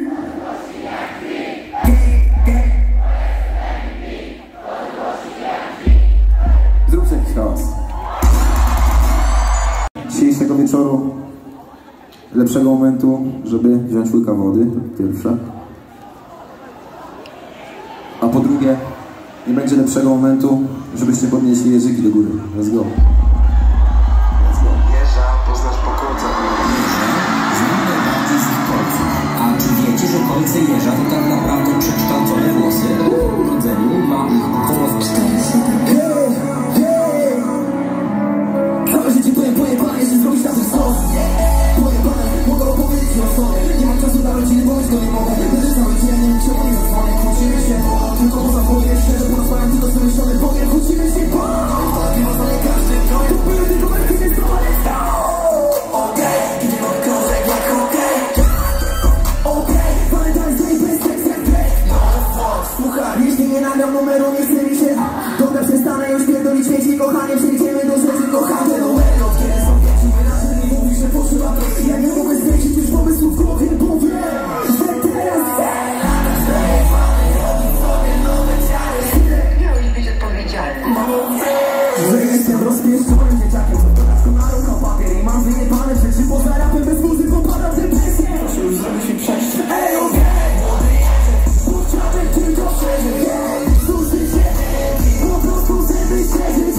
Zrób sobie jakiś hałas. Dzisiejszego wieczoru lepszego momentu, żeby wziąć łyka wody, to pierwsze. A po drugie, nie będzie lepszego momentu, żebyście podnieśli jeżyki do góry. Let's go. Let's go. Jeża poznasz po kolcach. Znam najbardziej z ich kolców. A czy wiecie, że kolce jeża to tak naprawdę przekształcone włosy? W urodzeniu ma ich około czterysta. Całe życie byłem pojebany, że zrobić na tym sos. Pojebany, mogę opowiedzieć o sobie. Nie mam czasu dla rodziny, bo już go nie mogę. Będę cały dzień, nie wiem czemu nie zadzwonię. Kłócimy się, bo tylko poza powiem szczerze, porozmawiam tylko z tym myślony powiem. Kłócimy się, bo nie ma zdanie każdy projekt. To były tylko werki, więc to let's go. Okej, idzie nowy krążek jak hokej. Okej, Valentine's Day bez seks jak break. No fuck, słuchaj, jeśli nie nagram numeru, nie chce mi się. Dobra, przestanę już pierdolić śmieci, kochanie, przejdziemy do rzeczy, kochamy. Numeru, kiedy są wieci, wyrażę mi mówi, że potrzeba. Ja nie mogę zwiedzić już pomysłów w głowie, powiem, że teraz chcę. Że jestem rozpieszczonym dzieciakiem, to doskonale na papier i mam wyjebane rzeczy poza rapem, bez muzyką padam w depresję. Proszę już zrobić mi przejść. Ej, okej, młody język, bo chciałbym tylko przeżyć. Służyć się, po prostu żeby przeżyć.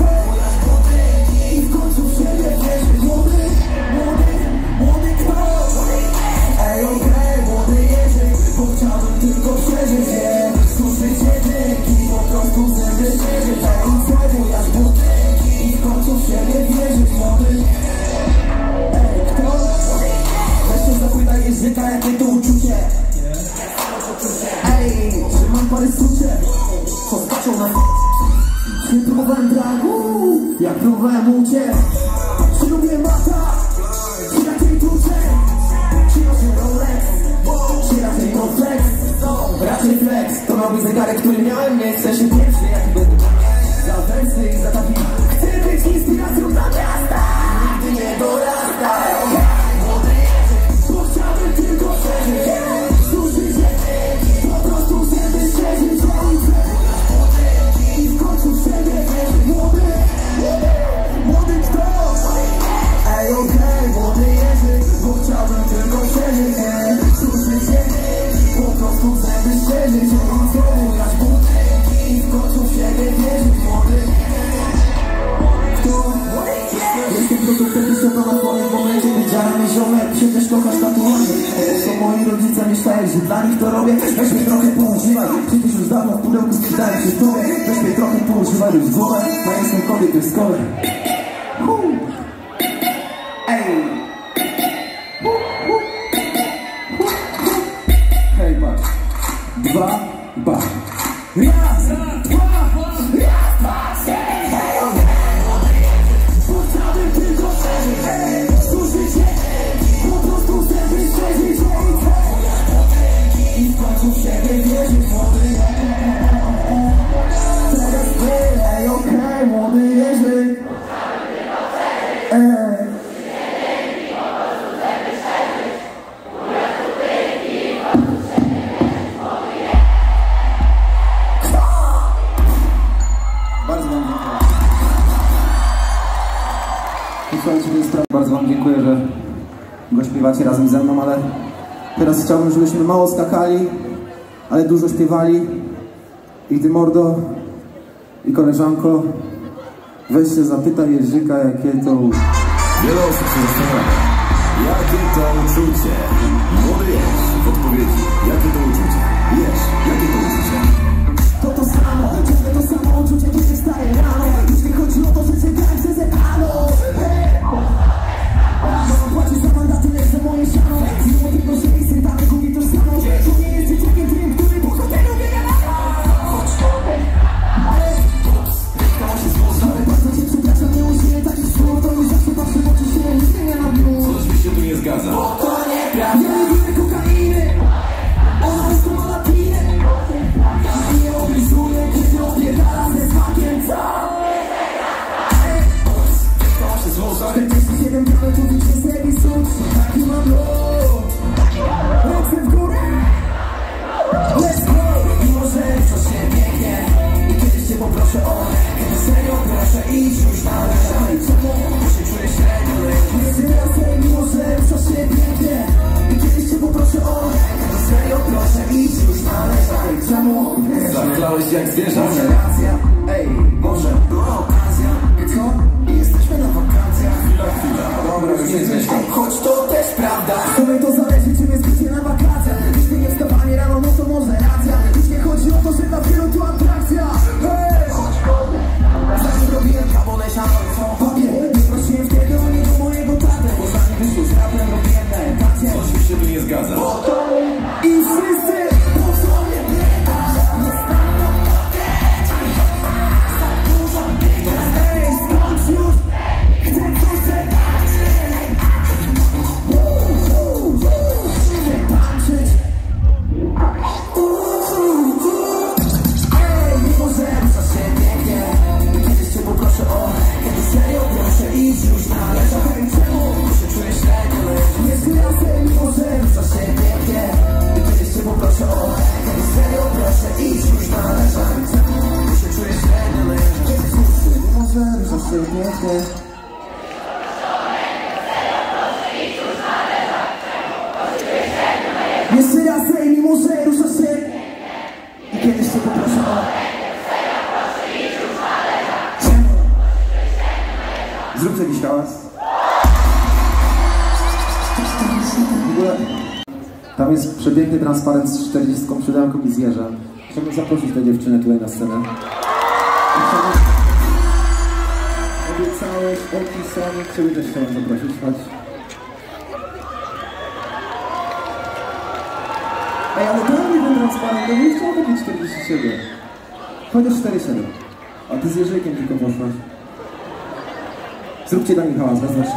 I w końcu w siebie wierzyć. Młody, młody, młody kto? Ej, okej, młody język, bo chciałbym tylko przeżyć. Służyć się, dzięki, po prostu żeby przeżyć. I w końcu w siebie wierzyć, młody. Ej, kto? Weź się zapytaj języka, jakie to uczucie. Ej, że mam parę sucie, co skaczą na nie próbowałem dragu, jak próbowałem uciec. Czy lubię mata, czy raczej klucze, czy raczej Rolex, czy raczej to flex. Raczej flex, to nowy zegarek, który miałem mieć. Chcę się pierwszy, jak będę za wersy i za taki. Chcę być inspiracją dla miasta, nigdy nie dorasta. Młody język, bo chciałbym tylko przeżyć. Służyć się, po prostu żeby przeżyć. I w końcu w siebie wierzyć. Młody, młody kto? Ej, okej, młody język, bo chciałbym tylko przeżyć. Służyć się, po prostu żeby przeżyć. I w końcu w siebie wierzyć. Młody, jestem produktem pisano na twoim momencie. Widziałem ziomek, przecież kochasz tatuaże. To są moi rodzice, myślałem, że dla nich to robię. Weź mnie trochę poużywaj, przecież już dawno w pudełku sprzedałem się tobie. Weź mnie trochę poużywaj już w głowę, a jestem kobiet, to jest kolej. Ej! Hej, patrz. Dwa, ba. Raz, dwa, raz, dwa, hej, hej, chciałbym tylko przeżyć, służyć się, po prostu żeby przeżyć. I w końcu w siebie wierzyć, młody. Teraz ty, ej, okej, młody Jerzy. Ej. Bardzo wam dziękuję. Słuchajcie, bardzo wam dziękuję, że go śpiewacie razem ze mną, ale teraz chciałbym, żebyśmy mało skakali, ale dużo śpiewali. I ty, mordo i koleżanko, weź się zapytaj Jerzyka, jakie to... Wiele osób się zastanawia, jakie to uczucie. Młody Jerz w odpowiedzi, jakie to uczucie. Jerz, jakie to uczucie? To to samo, ciągle to samo uczucie, kiedy wstaję rano. Już nie chodzi o to, że czekałem przez ekano. Mama płaci za mandaty, lecz za moje siano. Mimo tego, że jej syn dalej gubi tożsamość. To nie jest dzieciakiem tym, który po hotelu zwierzak. Może racja, ej, może była okazja. I co? I jesteśmy na wakacjach. Chwila, chwila, dobra, już nie zmieszkam. Choć to też prawda. W sumie to zależy, czym jest życie na wakacjach. Jeśli nie wstawanie rano, no to może racja. Jeśli chodzi o to, że dla wielu to atrakcja. Hej! Zanim robiłem kabonę siano, są papier. Nie prosiłem wtedy o niego mojego tatę. Bo zanim wyszło z rapem, robiłem medytację. Coś mi się tu nie zgadza. I wszyscy po sobie biegać. Nie staną powiedzieć. Za dużo biegać. Ej, skończ już. Chcę coś zadać. Chcę tańczyć. Ej, mimo że rusza się pięknie. Kiedyś cię poproszę o, kiedy serio proszę idź już na leżach. Hej, czemu? Bo się czuję średnio. Jest jasne, mimo że rusza się pięknie. Kiedyś cię poproszę o, kiedy serio proszę idź już na leżach. Czemu? Bo się czuję średnio. Kiedy słyszysz, mimo że rusza się pięknie. Jeszcze raz, ej, mimo że rusza się. I kiedyś cię poproszę o. Czemu? Zrób jakiś hałas. W ogóle tam jest przepiękny transparent z czterdziestką siódemką i zwierzę. Chciałbym zaprosić tę dziewczynę tutaj na scenę. Obiecałeś, opisany, ciebie też chciałem zaprosić, chodź. Ej, ale daj mi ten transparent, to nie chciałem takie czterdzieści siedem. Chociaż czterdzieści siedem. A ty z Jerzykiem tylko poszłaś. Zróbcie dla mnie hałas, raz, dwa, trzy.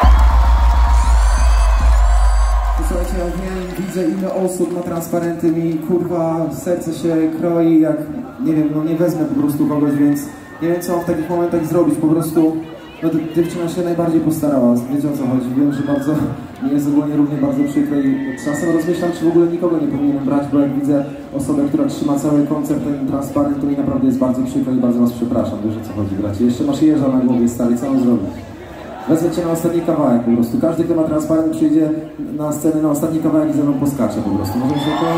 Słuchajcie, ja wiem, widzę ile osób na transparenty, mi kurwa serce się kroi, jak nie wiem, no nie wezmę po prostu kogoś, więc nie wiem co w takich momentach zrobić, po prostu no dziewczyna się najbardziej postarała, wiecie o co chodzi, wiem, że bardzo mi jest ogólnie równie bardzo przykro i czasem rozmyślam, czy w ogóle nikogo nie powinienem brać, bo jak widzę osobę, która trzyma cały koncert, ten transparent, to mi naprawdę jest bardzo przykro i bardzo was przepraszam, wiesz o co chodzi, bracie, jeszcze masz jeża na głowie, stary, co mam zrobić? Wezmę cię na ostatni kawałek po prostu. Każdy, kto ma transparent, przyjdzie na scenę na ostatni kawałek i ze mną poskacze po prostu. Możemy się to...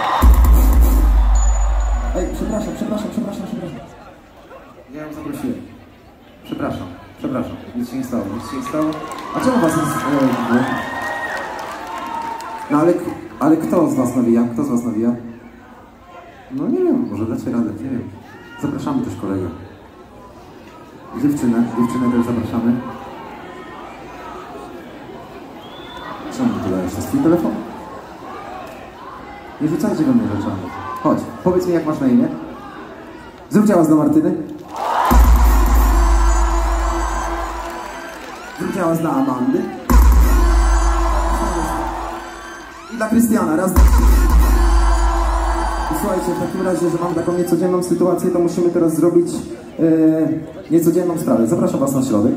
Ej, przepraszam, przepraszam, przepraszam, przepraszam. Ja ją zaprosiłem. Przepraszam, przepraszam. Nic się nie stało, nic się nie stało. A czemu was jest... E, no ale, ale kto z was nawija? Kto z was nawija? No nie wiem, może dacie radę, nie wiem. Zapraszamy też kolegę. Dziewczynę, dziewczynę też zapraszamy. Czemu tu dajesz? To jest twój telefon? Nie rzucajcie we mnie rzeczami. Chodź, powiedz mi jak masz na imię. Zrób ciała dla Martyny. Zrób ciała dla Amandy. I dla Krystiana, raz, dwa. Słuchajcie, w takim razie, że mam taką niecodzienną sytuację, to musimy teraz zrobić yy, niecodzienną sprawę. Zapraszam was na środek.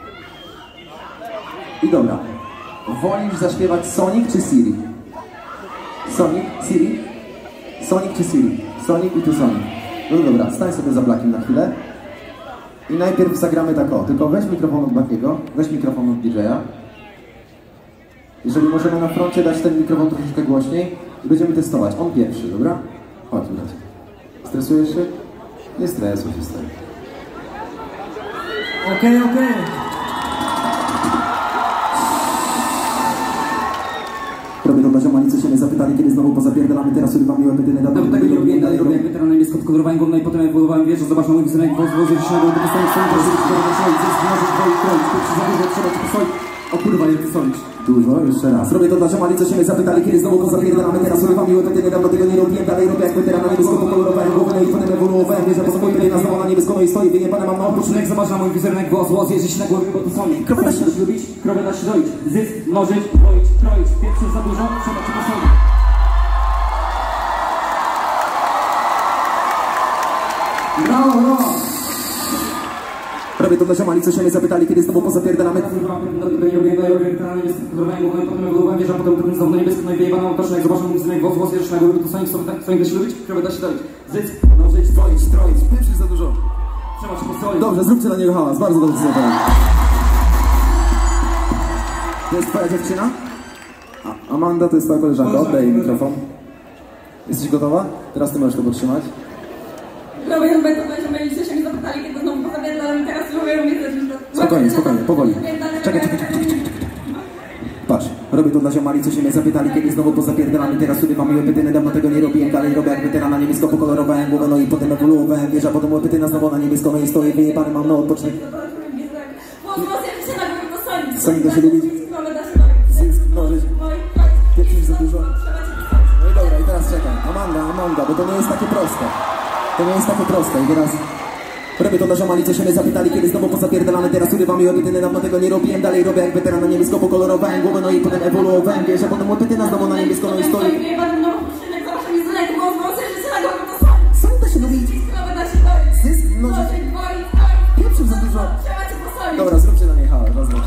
I dobra. Wolisz zaśpiewać Sonic czy Siri? Sonic? Siri? Sonic czy Siri? Sonic i tu Sonic. No dobra, stań sobie za Blackiem na chwilę. I najpierw zagramy tak o, tylko weź mikrofon od Blackiego, weź mikrofon od D J a. Jeżeli możemy na froncie dać ten mikrofon troszeczkę głośniej i będziemy testować. On pierwszy, dobra? Chodź, bracie. Stresujesz się? Nie stresuj się, stary. Okej, okay, okej. Okay. Robię to dla ziomali, co się mnie zapytali, kiedy znowu pozapierdalamy, teraz urywam miłe pytanie. Nawet tego nie robię, dalej robię jak weteran niebiesko, tylko wyrwałem głowę i potem jak budowałem wieżę, zobaczmy mój wizerunek, wąs, wąs, że się nagle dostałem swoim, że się nagle dostałem, że się możesz dwoić, kroić, pierwszy za dużo, trzeba ci posolić. O kurwa, jak ty solisz? Dużo, jeszcze raz. Robię to dla ziomali, co się mnie zapytali, kiedy znowu pozapierdalamy, teraz urywam miłe pytanie, dawno tego nie robiłem, dalej robię jak weteran na niebiesko, pokolorowałem głowę, no i potem ewoluowałem, wieża po swojej na znowu na niebiesko, no i stoi, wyjebane mam na Początek zobacz na mój wizerunek, włos, włos, jeży się na głowie, bo to soli. Krowę da się lubić, krowę da się doić, zysk, mnożyć, broić, kroić, pierwszy za dużo, trzeba cię posolić. Brawo, brawo! Robię to dla ziomali, co się mnie zapytali, kiedy znowu pozapierdalamy. Wieża, potem trudny znowu na niebiesko, no i wyjebana otoczna, jak zobaczę mój wizerunek, włos, włos, jeżysz na głowie, bo to Sonic, Sonic da się lubić, krowę da się doić, zysk, mnożyć, broić, kroić, pierwszy za dużo, trzeba cię posolić. Dobrze, zróbcie dla niego hałas, bardzo dobrze sobie powiem. To jest twoja dziewczyna? A Amanda to jest twoja koleżanka, oddaj jej mikrofon. Jesteś gotowa? Teraz ty możesz to podtrzymać. robię to, że myliście się mi zapytali, kiedy znowu pozabierdałem, teraz robię mnie też. Spokojnie, spokojnie, powoli. Czekaj, czekaj, czekaj, czekaj. Patrz, robię to dla ziomali, co się mnie zapytali, kiedy znowu pozapierdalamy. Teraz sobie mam łepytyny, dawno tego nie robiłem. Dalej robię jak weterana, niebiesko pokolorowałem głowę, no i potem ewoluowałem. Wiesz, a potem łepytyna znowu na niebiesko, no i stoję wyjebany, mam na odpoczynek. Sami da się lubić. Zysk, nożyć. Pieprzysz za dużo. No i dobra, i teraz czekaj. Amanda, Amanda, bo to nie jest takie proste. To nie jest takie proste i teraz... Robię to dla ziomali, co się mnie zapytali, kiedy znowu pozapierdalamy. Teraz urywam i łepytyny, dawno tego nie robiłem. Dalej robię jak weteran, na niebiesko pokolorowałem głowę, no i potem ewoluowałem. Wiesz, a potem łepytyna znowu na niebiesko, no i stoi. Sami da się lubić. Zysk, nożyć. Pieprzysz za dużo. Dobra, zróbcie na niej hałas, rozumiem.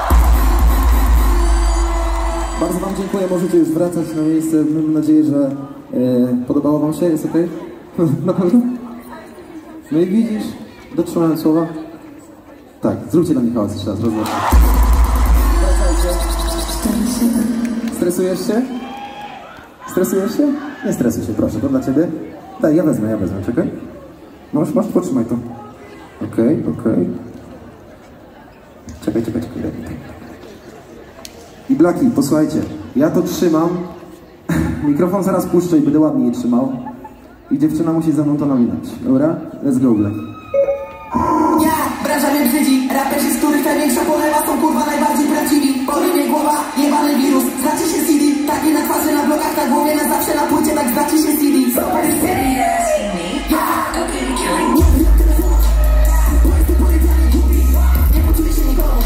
Bardzo wam dziękuję, możecie już wracać na miejsce. Mam nadzieję, że e, podobało wam się, jest okej? Okay? Na pewno? No i widzisz, dotrzymałem słowa. Tak, zróbcie na mnie hałas jeszcze raz, rozumiem. Wracajcie. Stresujesz się? Stresujesz się? Nie stresuj się, proszę, to dla ciebie. Daj, ja wezmę, ja wezmę, czekaj. Masz, masz, potrzymaj to. Okej, okay, okej. Okay. Czekaj, czekaj, czekaj, daj mi to. I Blaki, posłuchajcie, ja to trzymam, mikrofon zaraz puszczę i będę ładnie je trzymał i dziewczyna musi ze mną to nawinąć, dobra? Let's go, Black. Ja, branża mnie brzydzi, raperzy, z których największa polewa są kurwa najbardziej prawdziwi. Boli mnie głowa, jebany wirus, znacie się C D, taki na twarzy, na blokach, na głowie, na zawsze, na płycie, tak znacie się C D. Super serious, ja, nie wiem jak tyle słów, bo jestem powiedziany głupi, nie poczuję się nikomu.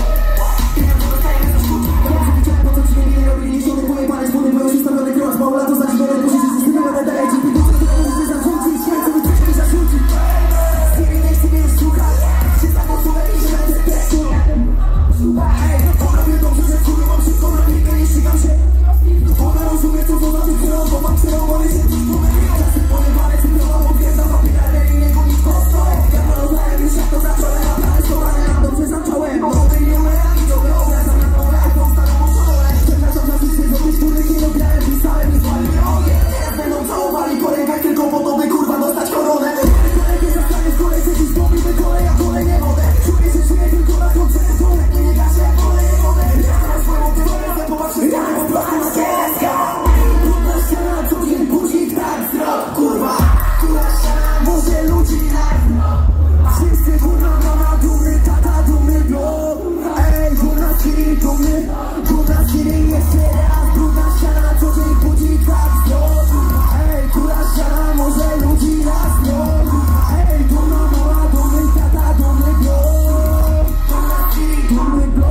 Mało lato zadziwione, bo życie z tym nadaje ci pytać, to możesz zarzucić, święcą i troszkę zarzucić. Stevie nie chce mnie już słuchać, się za mocno lepiej, że będę tekstu. Ej, ona wie dobrze, że kurwa mam wszystko na pięknie, nie ścigam się. Ona rozumie, co to znaczy ksero, bo mam ksero, bo jest jakiś problem. Czasy pojebane, cyfrowa, odwiedzam, a pytanie i nie gonić prosto. Ja malowałem już jak to zacząłem, a prawie schowane nam dobrze zacząłem. Mowy nie umieram i dobry obraz, a na nowę, tą starą osobę. Przepraszam za wszystkie zrobić, których nie robiałem, pisałem i zwali mnie ogień. Teraz będą całowali po rękach tylko po to, by kurwa dostać koronę. Kolejkę zostanie w kolejce, dziś dobi by kolej, a kolej nie wodę. Czuję się, czuję tylko na koncertu, lepiej nie gaszę, jak kolej nie wodę. Ja teraz swoją tygodnię, popatrzę z kamerą, po prostu na kieska. Kurwa ściana, co dzień guzik, tak wzrok, kurwa. Kurwa ściana, może ludzi tak. Wszyscy kurwa, mama dumny, tata dumny, no. Ej, kurwa skiri dumny, kurwa skiri jeszcze raz. Brudna ściana, co dzień budzik, tak wzrok. Ej, kurwa ściana, może ludzi raz, no. Ej, dumna mama dumny, tata dumny, no. Kurwa skiri dumny, no.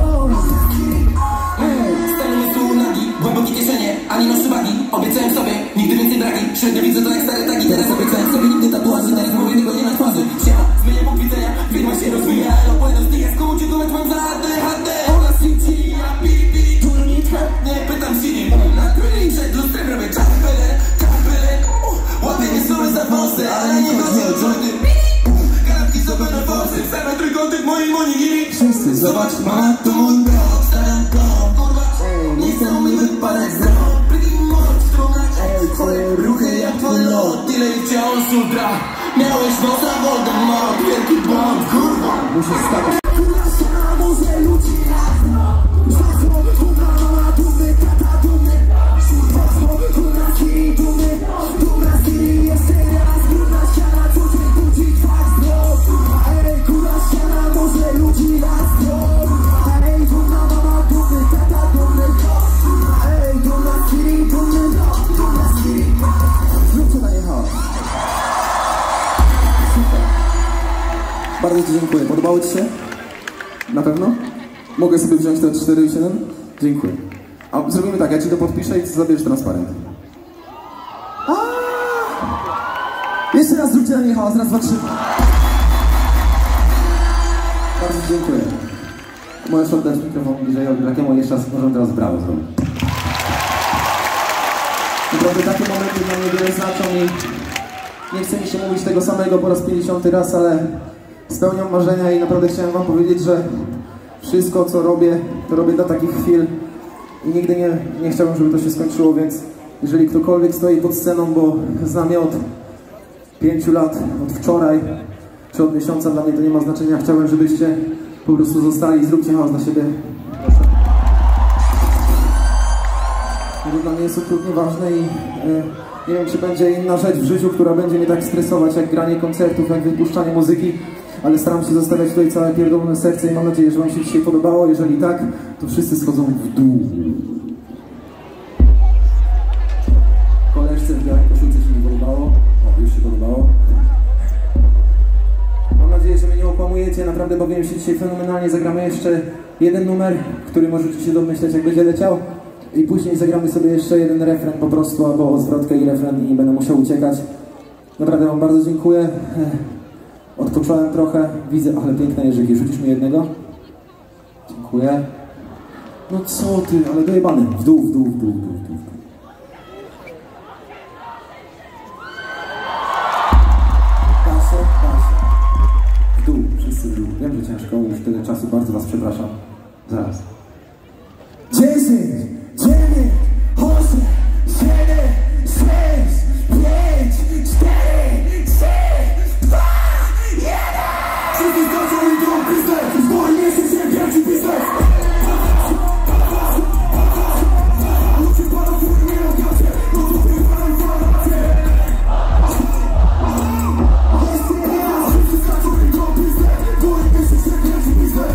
Stanie tu nagi, głębokie kieszenie, ani noszy wagi. Obiecałem sobie, nigdy więcej braki. Średnio widzę to jak stare tagi. Teraz obiecałem sobie nigdy tatuaży. Teraz mówię tego nie na twarzy. Siema, zmienię punkt widzenia, firma się rozwija. Ale opłynę z tych jaskół, czy tu mam za H D H D. Ona City, ja Bibi, tu nic chętnie. Pytam się nim, na tryli przed lustrem robię czapele, czapele. Łapię mnie słowy za wąsy, ale nie chodzi o jointy. Kanapki są będą forsy, same trójkąty w moim monigiri. Wszyscy, zobacz, ma tu mój blok, staram go. Nie chcę mi wypadać z rąk. Ej, twoje ruchy jak twój lot. Tyle wciąż sutra. Miałeś nosa Voldemort. Wielki błąd, kurwa. Musisz stawać. Kurwa ściana, może ludzi raz. Zasło, kurwa mama dumny, tata dumny. Zasło, kurwa skiri dumny. Dumna skiri jeszcze raz. Brudna ściana, co dzień budzik, tak wzrok. Ej, kurwa ściana, może ludzi raz. Ej, dumna mama dumny, tata dumny. Ej, dumna skiri dumny. Dumna skiri. Zróbcie na nie hałas. Super. Bardzo ci dziękuję. Podobało ci się? Na pewno? Mogę sobie wziąć te cztery i siedem? Dziękuję. A zrobimy tak, ja ci to podpiszę i ty zabierzesz transparent. Aaaa! Jeszcze raz zróbcie na nie hałas, raz, dwa, trzy. Bardzo ci dziękuję. Możesz oddać mikrofon bliżej Blackiemu, jeszcze raz możemy teraz brawo zrobić. Naprawdę takie momenty dla mnie wiele znaczą i nie chce mi się mówić tego samego po raz pięćdziesiąty raz, ale spełniam marzenia i naprawdę chciałem wam powiedzieć, że wszystko co robię, to robię dla takich chwil i nigdy nie, nie chciałbym, żeby to się skończyło, więc jeżeli ktokolwiek stoi pod sceną, bo znam je od pięciu lat, od wczoraj, czy od miesiąca, dla mnie to nie ma znaczenia. Chciałbym, żebyście po prostu zostali, zróbcie hałas na siebie. Proszę. To dla mnie jest okrutnie ważne i e, nie wiem, czy będzie inna rzecz w życiu, która będzie mnie tak stresować, jak granie koncertów, jak wypuszczanie muzyki, ale staram się zostawiać tutaj całe pierdolone serce i mam nadzieję, że wam się dzisiaj podobało. Jeżeli tak, to wszyscy schodzą w dół. Koleżce w białej koszulce się nie podobało. O, już się podobało. Mam nadzieję, że mnie nie okłamujecie. Naprawdę bawiłem się dzisiaj fenomenalnie. Zagramy jeszcze jeden numer, który możecie się domyśleć, jak będzie leciał. I później zagramy sobie jeszcze jeden refren po prostu, albo zwrotkę i refren i będę musiał uciekać. Naprawdę wam bardzo dziękuję. Odpocząłem trochę. Widzę, ale piękne jeżyki. Rzucisz mi jednego? Dziękuję. No co ty, ale dojebany. W dół, w dół, w dół, w dół, w dół. Kasie, kasie. W dół, wszyscy w dół. Wiem, że ciężko, już tyle czasu, bardzo was przepraszam. Zaraz. dziesięć, dziewięć, osiem, siedem, sześć, pięć, cztery, trzy, dwa, jeden. Wszyscy skoczą i tą pistę, w moim mieście się wielki biznes. Ludzie palą fury, nie robiacie, no to wypalam informacje. Wszyscy skoczą i tą pistę, w moim mieście się wielki biznes.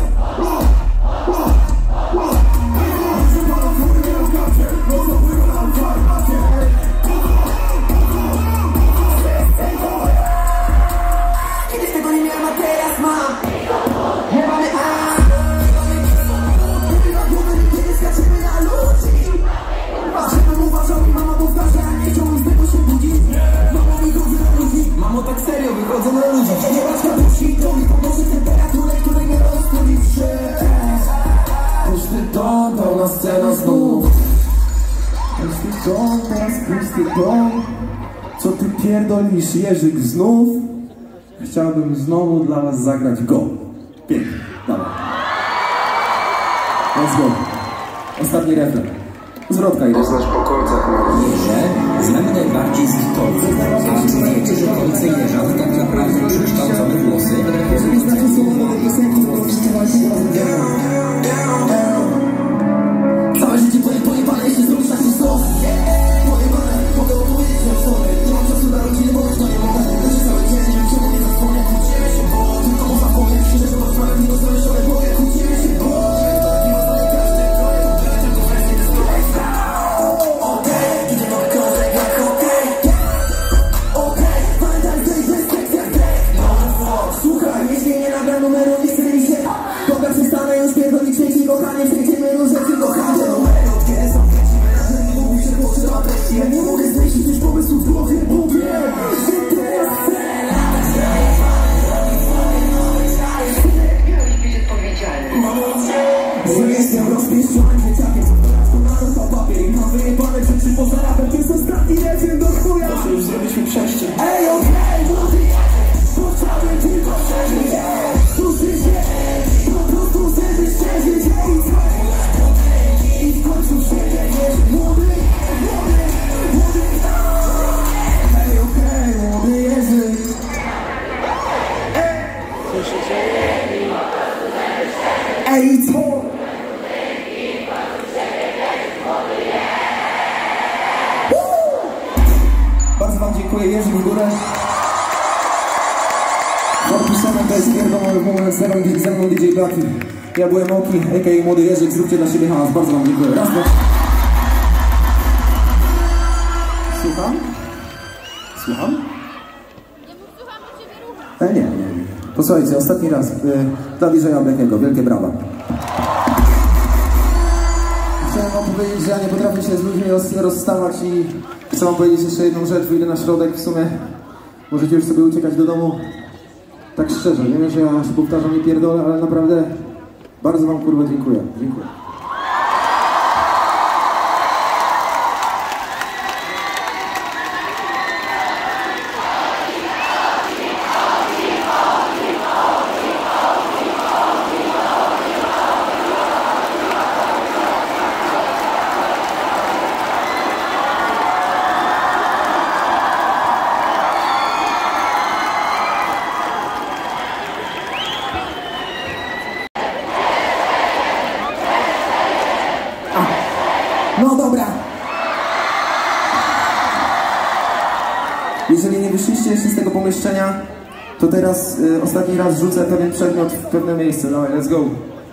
Kiedyś tego nie miałem, a teraz mam. Jebany a na głowę kiedy skaczymy na ludzi. Żebym uważał i mama powtarza, nie chciałbym z tego się budzić. Mamo, wychodzę na ludzi. Mamo, tak serio, wychodzę na ludzi. Nie bać kapuści, to mi pomoże temperaturę, której nie rozchodzi przez. Pusty dom, pełna scena znów. Pusty dom, teraz pusty dom. Co ty pierdolisz, Jerzyk, znów? Chciałbym znowu dla was zagrać go. Pięknie, dawaj. Let's go. Ostatni refren. Zwrotka i Poznasz po końcach Że znamy najbardziej z Witolców. A czy wiecie, że okolice Jeża to tak naprawdę przekształcone włosy? Jeżeli znacie słowo nowej piosenki, to przeczytać całe życie twoje pojebane, jeśli zrobisz taki sos. Pojebane, mogę opowiedzieć o sobie. Nie mam czasu na rodzinę, bo już to nie mogę. Leży cały dzień, nie wiem czemu nie zasłonię. Kłócimy się, bo tylko można powiedzieć, że to masz prawie nie rozmawiamy, bo jak kłócimy się, bo nie ma zdania każdy projekt, tyle tylko wersji dyskoteka. Okej, idzie nowy kozek jak okej. Okej, pamiętaj, że to jest sekcja grek. Słuchaj, jeśli nie nagra numeru, nie chce mi się. Boga przestanę już pierdolić świeci, kochanie, przejdziemy różety, kochanie. Ja nie mogę zmyślić już pomysłu w głowie, bo wiem, że teraz chcę. Że jestem rozpieszczony dzieciakiem, to na to papier i mam wyjebane rzeczy poza rapem. To jest ostatni refren do chuja. To już zrobiliśmy przejście. Ej, okej, młody jedzie, bo chciałbym tylko przeżyć. Duży się, po prostu żeby przeżyć. I w końcu w siebie wierzy. Młody, młody, młody. Ej, okej, młody Jerzyk. Ej, co? Bardzo wam dziękuję, Jerzyk w górę. Forty-seven to jest pierdolony moment, ze mną D J Blacki. Ja byłem Oki, a k a młody Jerzyk, zróbcie dla siebie hałas, bardzo wam dziękuję. Raz, dwa. Słucham? Słucham? E, nie, nie, nie. Posłuchajcie, ostatni raz. Y, dla D J Blackiego, wielkie brawa. Chciałem wam powiedzieć, że ja nie potrafię się z ludźmi roz, rozstawać i chcę wam powiedzieć jeszcze jedną rzecz, wyjdę na środek w sumie. Możecie już sobie uciekać do domu. Tak szczerze, wiem, że ja się powtarzam i pierdolę, ale naprawdę bardzo wam kurwa dziękuję. Dziękuję. No dobra. Jeżeli nie wyszliście jeszcze z tego pomieszczenia, to teraz y, ostatni raz rzucę pewien przedmiot w pewne miejsce. Dawaj, let's go.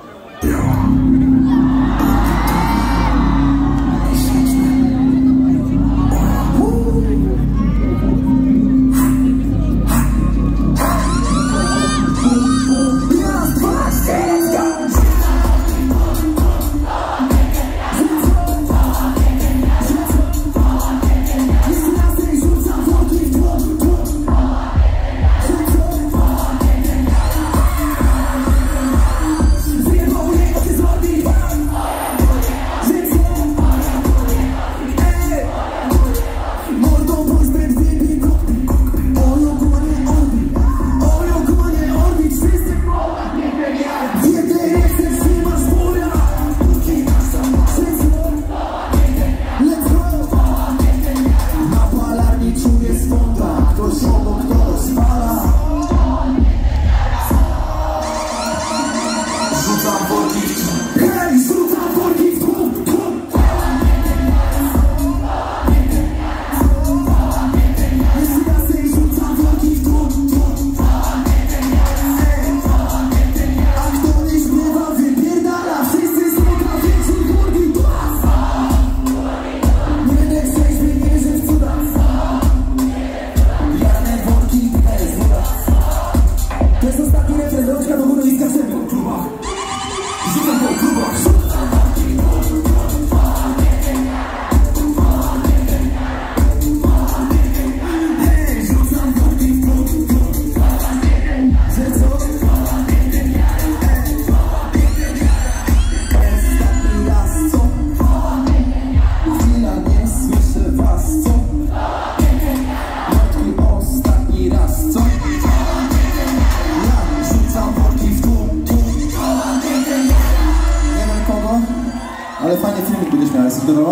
Ale fajny filmik będziesz miał, jesteś gotowa?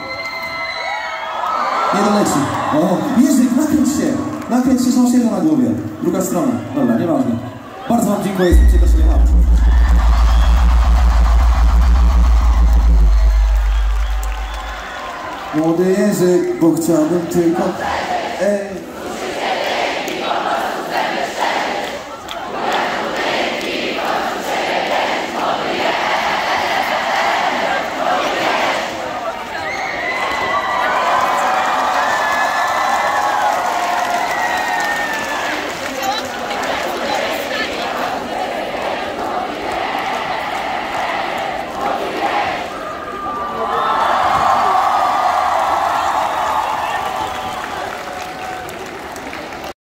Nie doleci. O, Jerzyk, nakręć się! Nakręć się, że masz jedno na głowie. Druga strona. Dobra, nieważne. Bardzo wam dziękuję, zróbcie to sobie mam. Młody Jerzyk, bo chciałbym tylko... Ej.